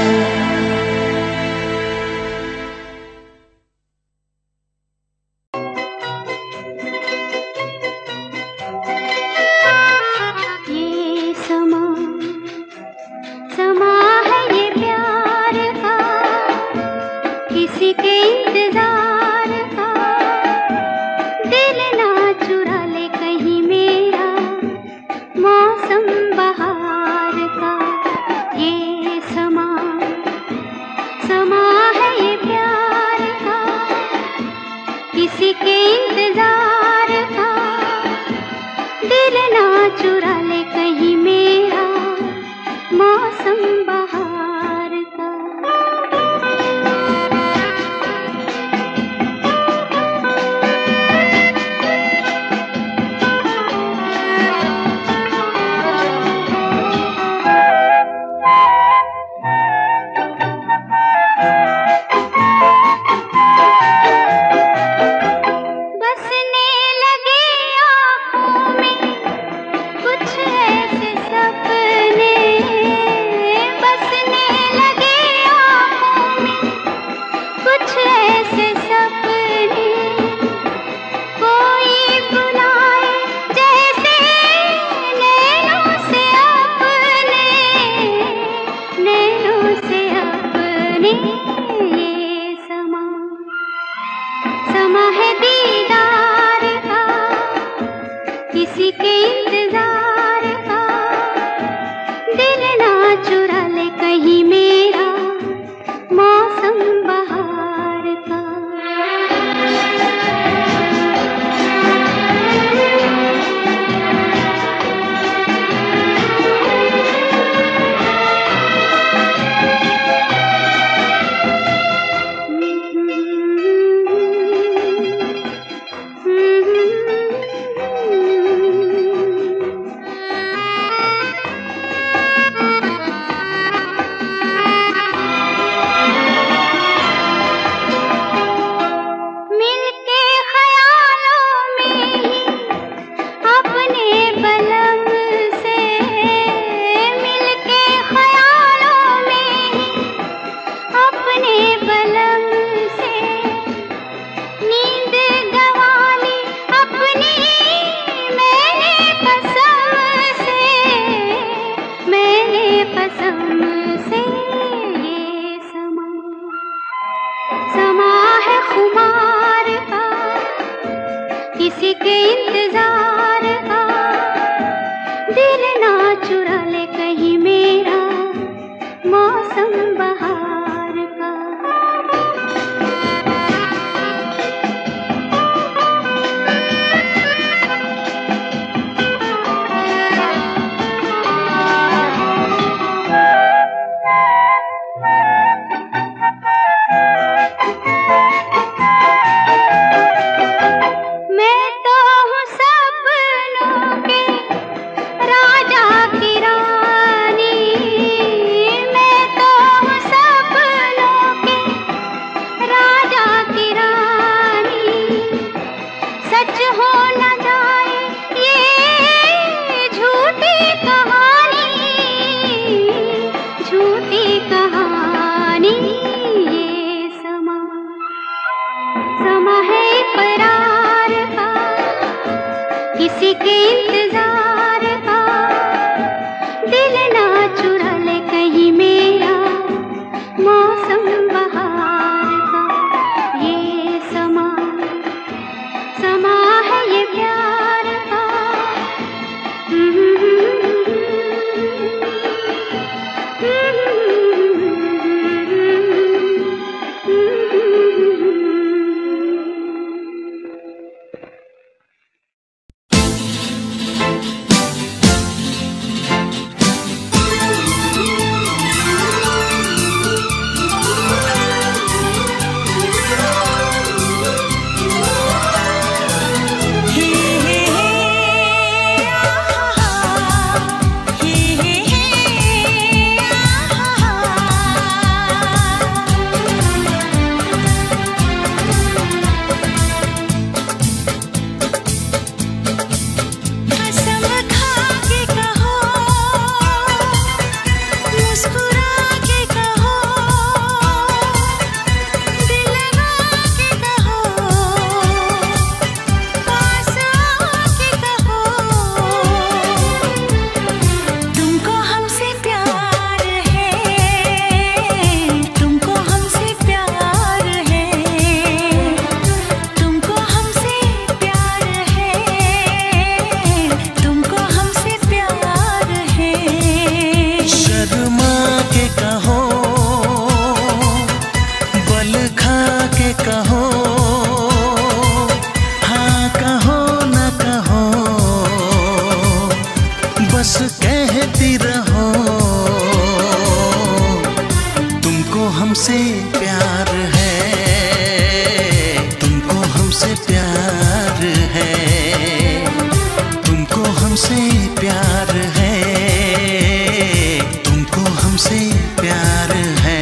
ये समा समा है ये प्यार का, किसी के इंतजार का। दिल ना चुरा ले कहीं मेरा मौसम बहार का। ये समा समा है ये प्यार का, किसी के इंतजार का। दिल ना चुरा ले कहीं मेरा मौसम बहार का। बसने लगे आँखों में कुछ ऐसे सपने, बसने लगे आँखों में कुछ ऐसे सपने। कोई बुलाए जैसे नैनों से अपने, नैनों से अपने। ये समा समा है दीदार का, किसी के इंतजार का। दिल ना चुरा ले कहीं मेरा मौसम बहार का। मिलके ख्यालों में ही अपने बलम से, मिलके ख्यालों में ही अपने बलम से। नींद गंवा ली अपनी मैंने कसम से, मैंने कसम से। ये समा समा है खुमार का, किसी के इंतजार का। दिल ना चुरा ले कहीं मेरा मौसम बहार का। मैं तो हूँ सपनों के राजा की रानी, मैं तो हमसे प्यार है, तुमको हमसे प्यार है, तुमको हमसे प्यार है, तुमको हमसे प्यार है।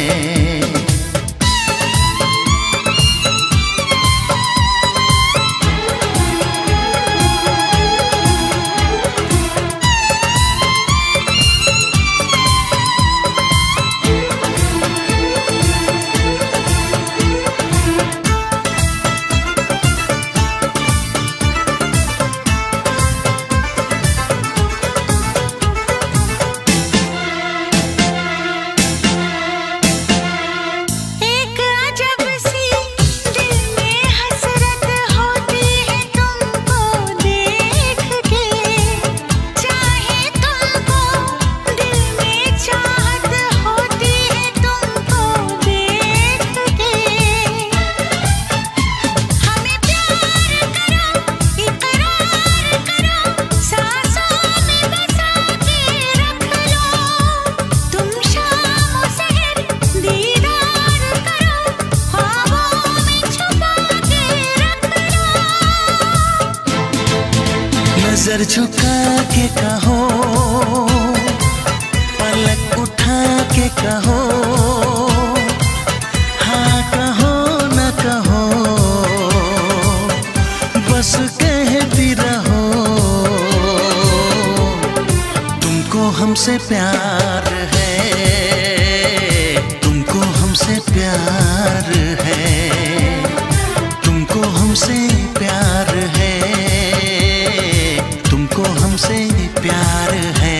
नजर झुका के कहो, पलक उठा के कहो, हाँ कहो न कहो, बस कहती रहो। तुमको हमसे प्यार है, तुमको हमसे प्यार है, तुमको हमसे प्यार है, तुमको हमसे प्यार है।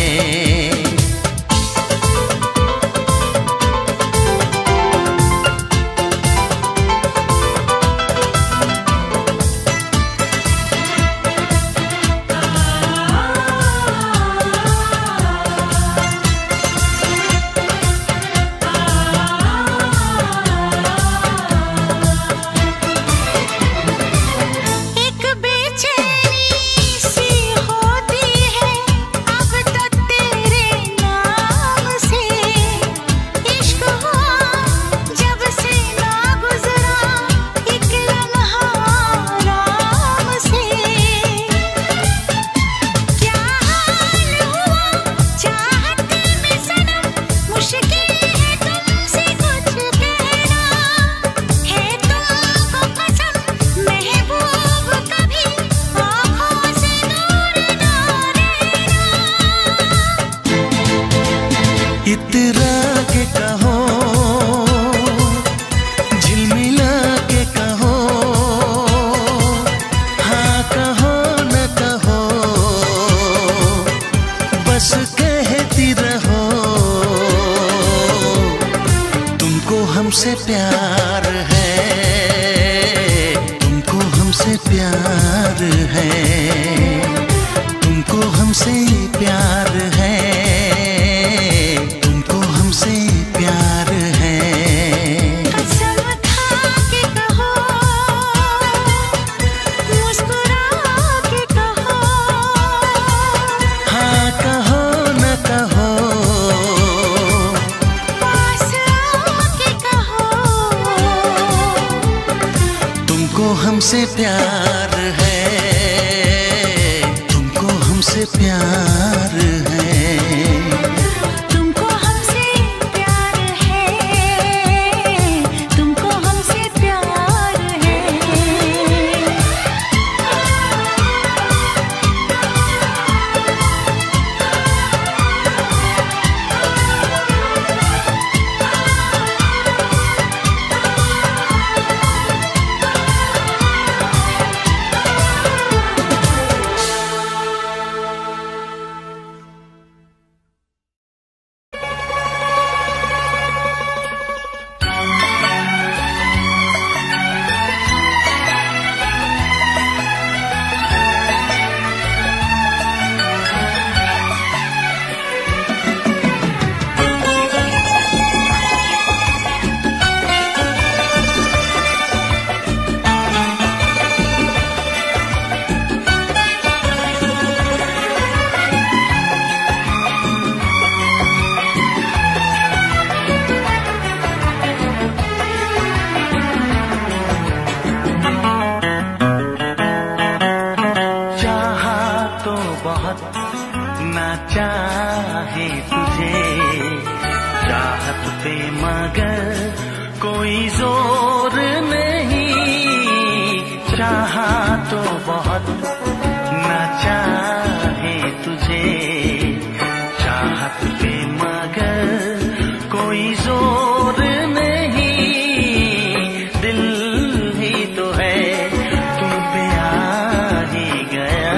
इतरा के कहो, झिलमिला के कहो, हाँ कहो न कहो, बस कहती रहो। तुमको हमसे प्यार है, तुमको हमसे प्यार है, तुमको हमसे प्यार है, तुमको हमसे प्यार है। कसम खा के कहो, मुस्कुरा के कहो, हाँ कहो न कहो, पास आके कहो। तुमको हमसे प्यार है, तुमको हमसे प्यार है। तुमको हमसे प्यार है, तुमको हमसे प्यार है। पे मगर कोई जोर नहीं, चाहा तो बहुत न चाहे तुझे, चाहत पे मगर कोई जोर नहीं, दिल ही तो है तुम पे आ ही गया,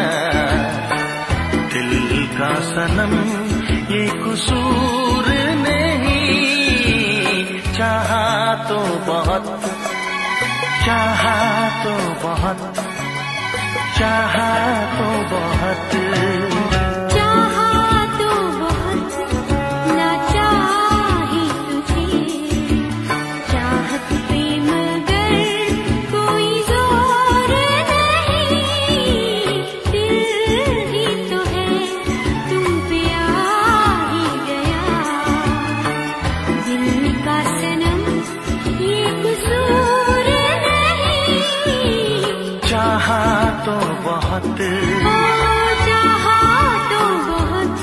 दिल का सनम ये कसूर नहीं, चाहा तो बहुत, चाहा तो बहुत, चाहा तो बहुत, चाहा तो बहुत ना चाहे तुझे, चाहत पे मगर कोई जोर नहीं, दिल ही तो है तुम पे आ ही गया, दिल का सनम ये कसूर नहीं, चाहा तो बहुत, ओ चाहा तो बहुत।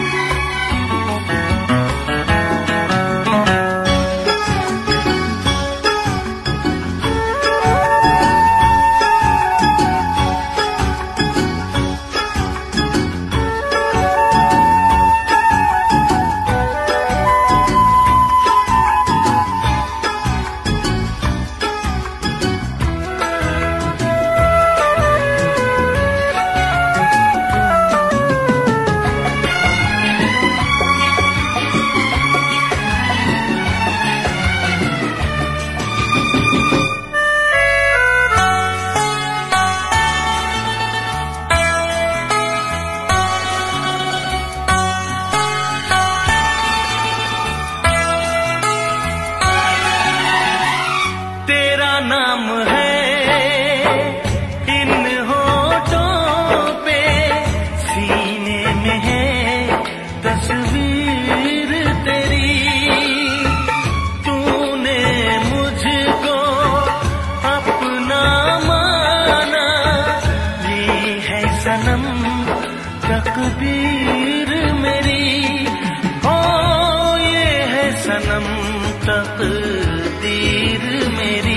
तेरा नाम है इन होठों पे, सीने में है तस्वीर तेरी, तूने मुझको अपना माना, ये है सनम तकदीर मेरी, ओ ये है सनम तकदीर मेरी,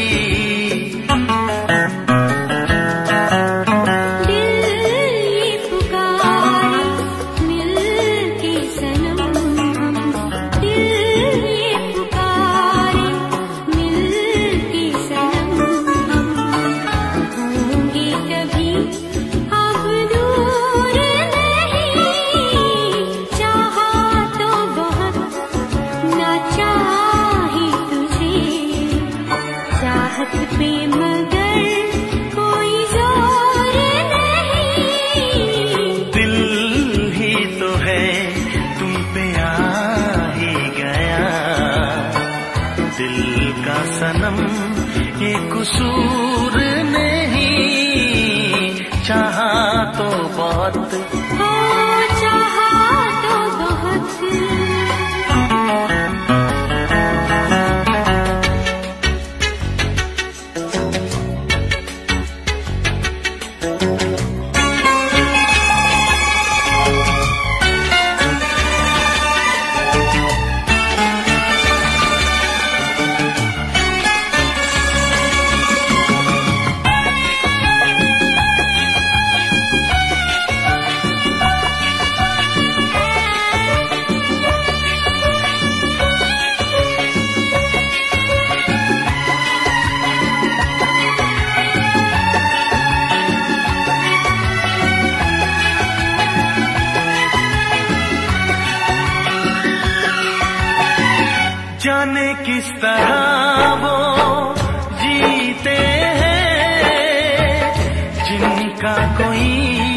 दिल ये पुकारे मिल के सनम, दिल ये पुकारे मिल के सनम, होंगे कभी अब दूर नहीं, चाहा तो बहुत ना चाहे तुझे, चाहत पे मगर कोई जोर नहीं, दिल ही तो है तुम पे आ ही गया, दिल का सनम ये कसूर नहीं, चाहा तो बहुत, ओ चाहा तो बहुत। जाने किस तरह वो जीते हैं जिनका कोई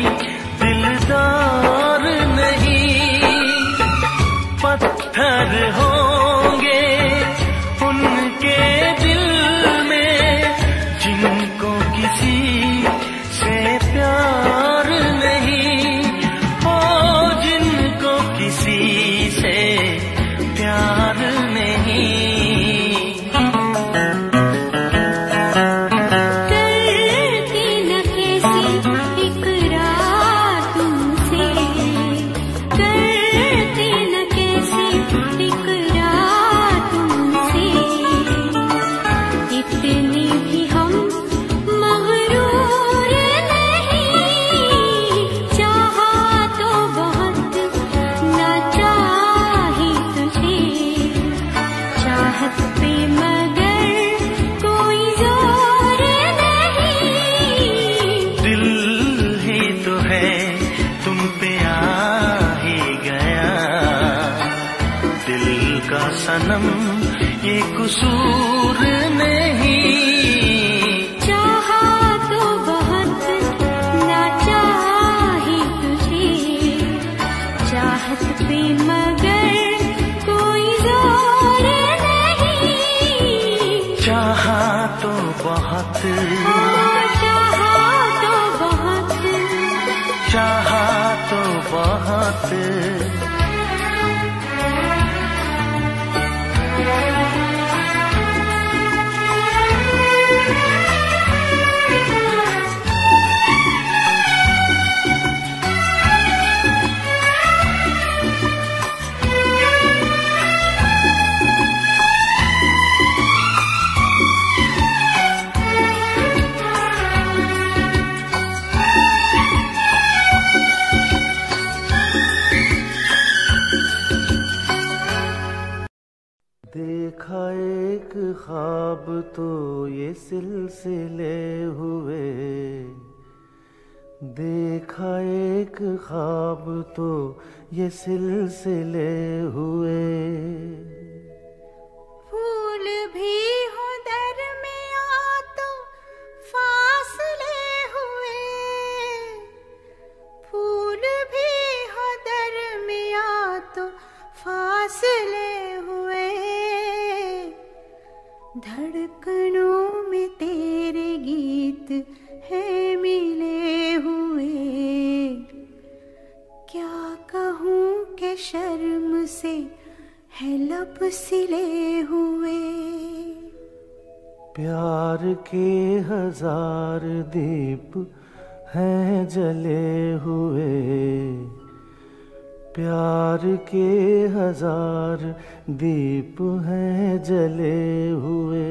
दिलदार नहीं, पत्थर होंगे उनके दिल में जिनको किसी से प्यार नहीं, ओ जिनको किसी से प्यार नहीं, सनम ये कसूर नहीं। चाहा तो बहुत ना चाही तुझे, चाहत पे मगर कोई जोर नहीं। चाहा तो बहुत, चाहा तो बहुत, चाहा तो बहुत। देखा एक ख्वाब तो ये सिलसिले हुए, देखा एक ख्वाब तो ये सिलसिले हुए। फूल भी हो दरमियां तो फासले हुए, फूल भी हो दरमियां तो फासले हुए। धड़कनों में तेरे गीत है मिले हुए। क्या कहूँ कि शर्म से है लब सिले हुए। प्यार के हजार दीप हैं जले हुए, प्यार के हजार दीप हैं जले हुए।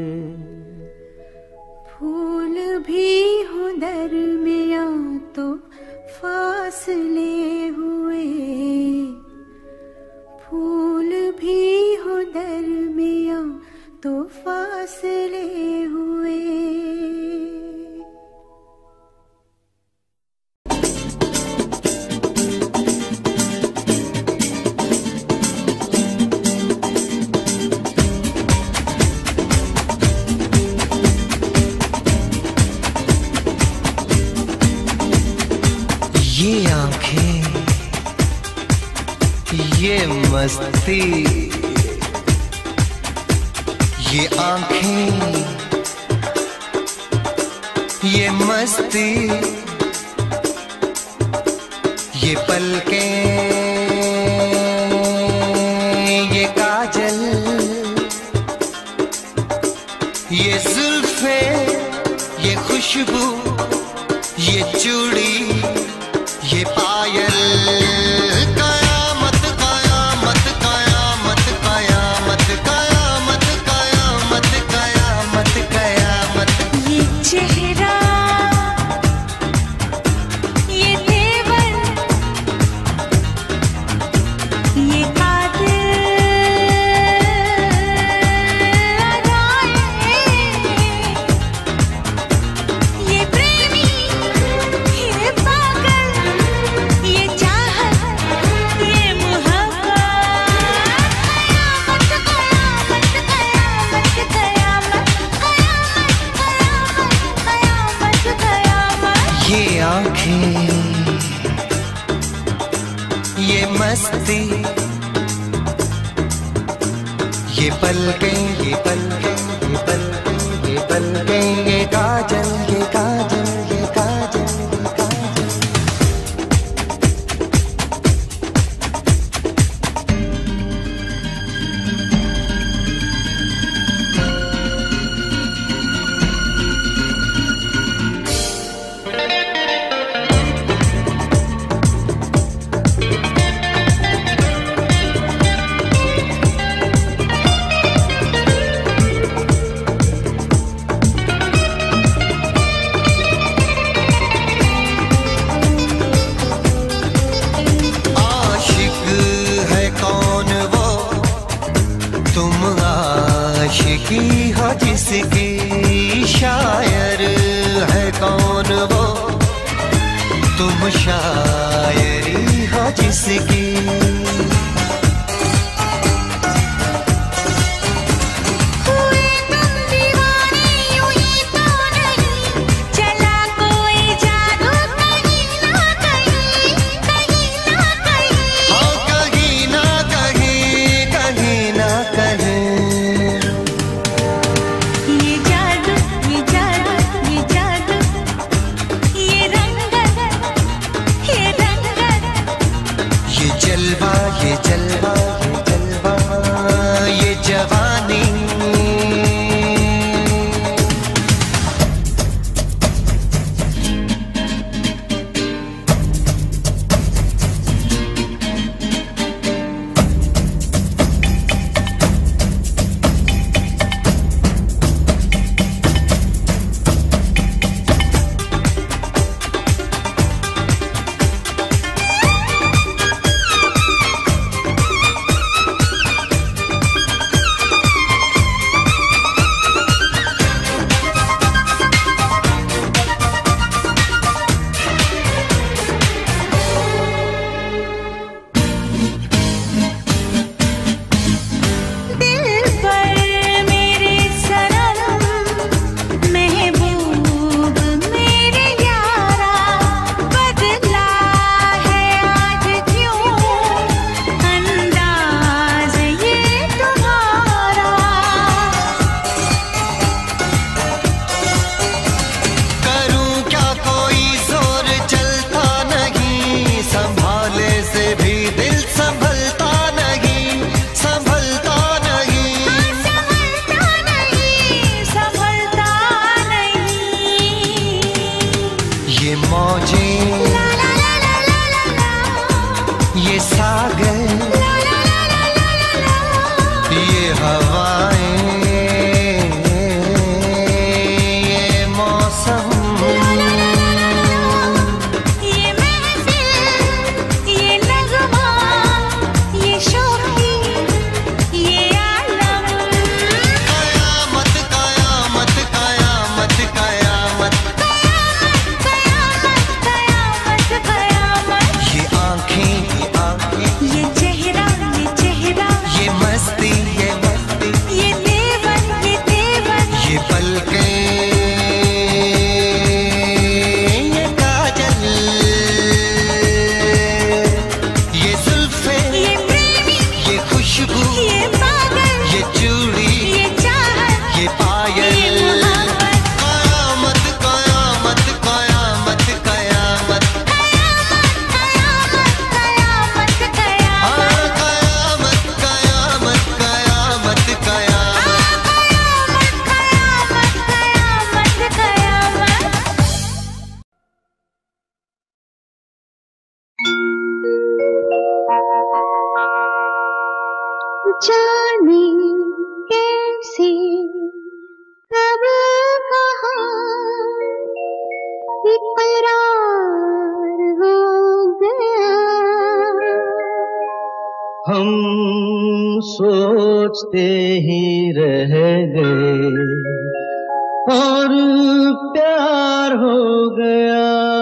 फूल भी हो दरमियां तो फासले हुए, फूल भी हो दरमियां तो फासले हुए। ये आंखें, ये मस्ती, ये आंखें, ये मस्ती, ये पलकें, ये काजल, ये जुल्फे, ये खुशबू, ये चूड़ी, ये पायल। कयामत कयामत कयामत कयामत कयामत कयामत कयामत कयामत। ये चेहरा, ये तेवर, ये कातिल अदाएं, ये प्रेमी, ये पागल, ये चाहत, ये मोहब्बत। कयामत कयामत कयामत कयामत कयामत कयामत कयामत। ये आंखें, ये मस्ती, ये पलकें, ये पलकें, ये पलकें, ये पलकें, ये काजल, ये काजल, ये काजल, ये काजल। आशिक है कौन वो, तुम आशिकी हो जिसकी, शायर है कौन वो, तुम शायरी हो जिसकी। जवानी। जाने कैसे कब कहाँ इकरार हो गया। हम सोचते ही रह गए और प्यार हो गया।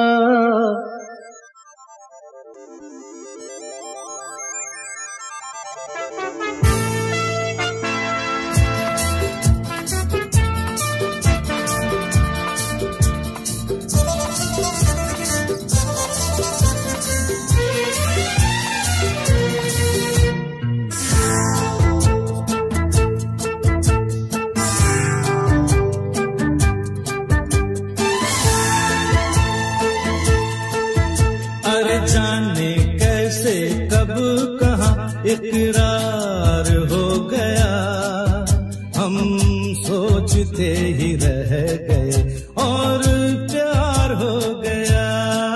जाने कैसे कब कहाँ इकरार हो गया। हम सोचते ही रह गए और प्यार हो गया।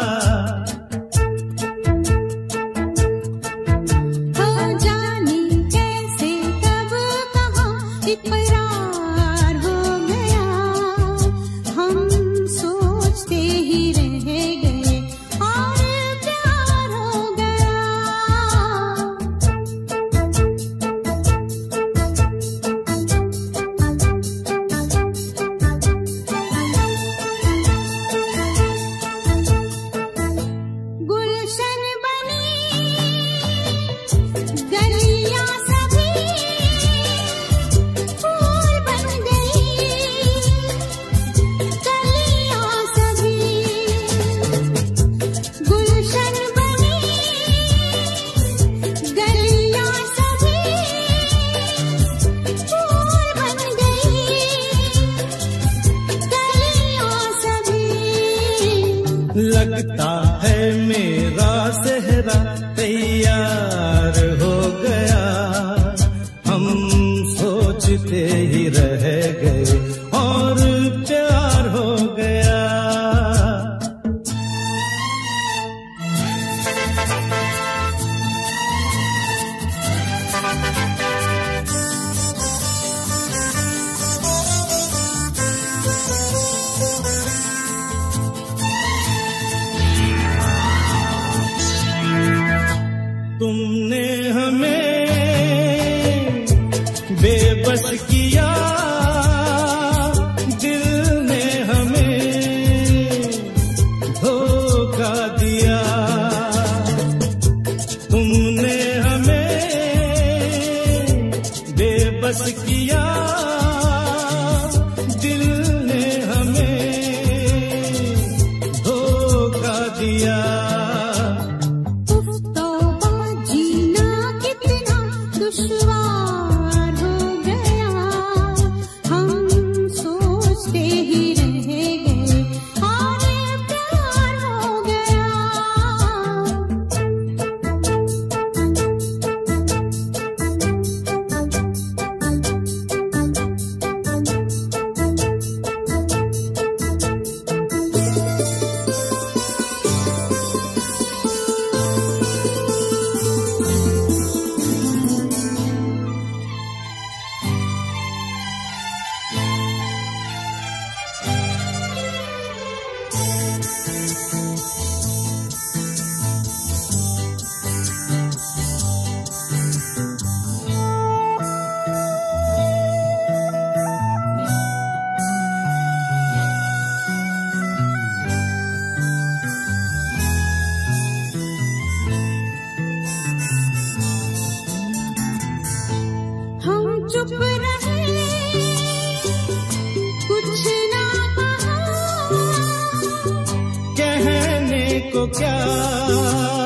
हो जाने कैसे कब कहाँ इकरार हो गया। हम सोचते ही रह गए और लगता है मेरा सेहरा तैयार हो गया। हम सोचते ही रह गए और प्यार हो गया। तुमने हमें बेबस किया, दिल ने हमें धोखा दिया। तुमने हमें बेबस किया, दिल ने हमें धोखा दिया। दुश्वार हो गया, हम सोचते ही रह गए और प्यार हो गया। चुप रहे, कुछ ना कहा, कहने को क्या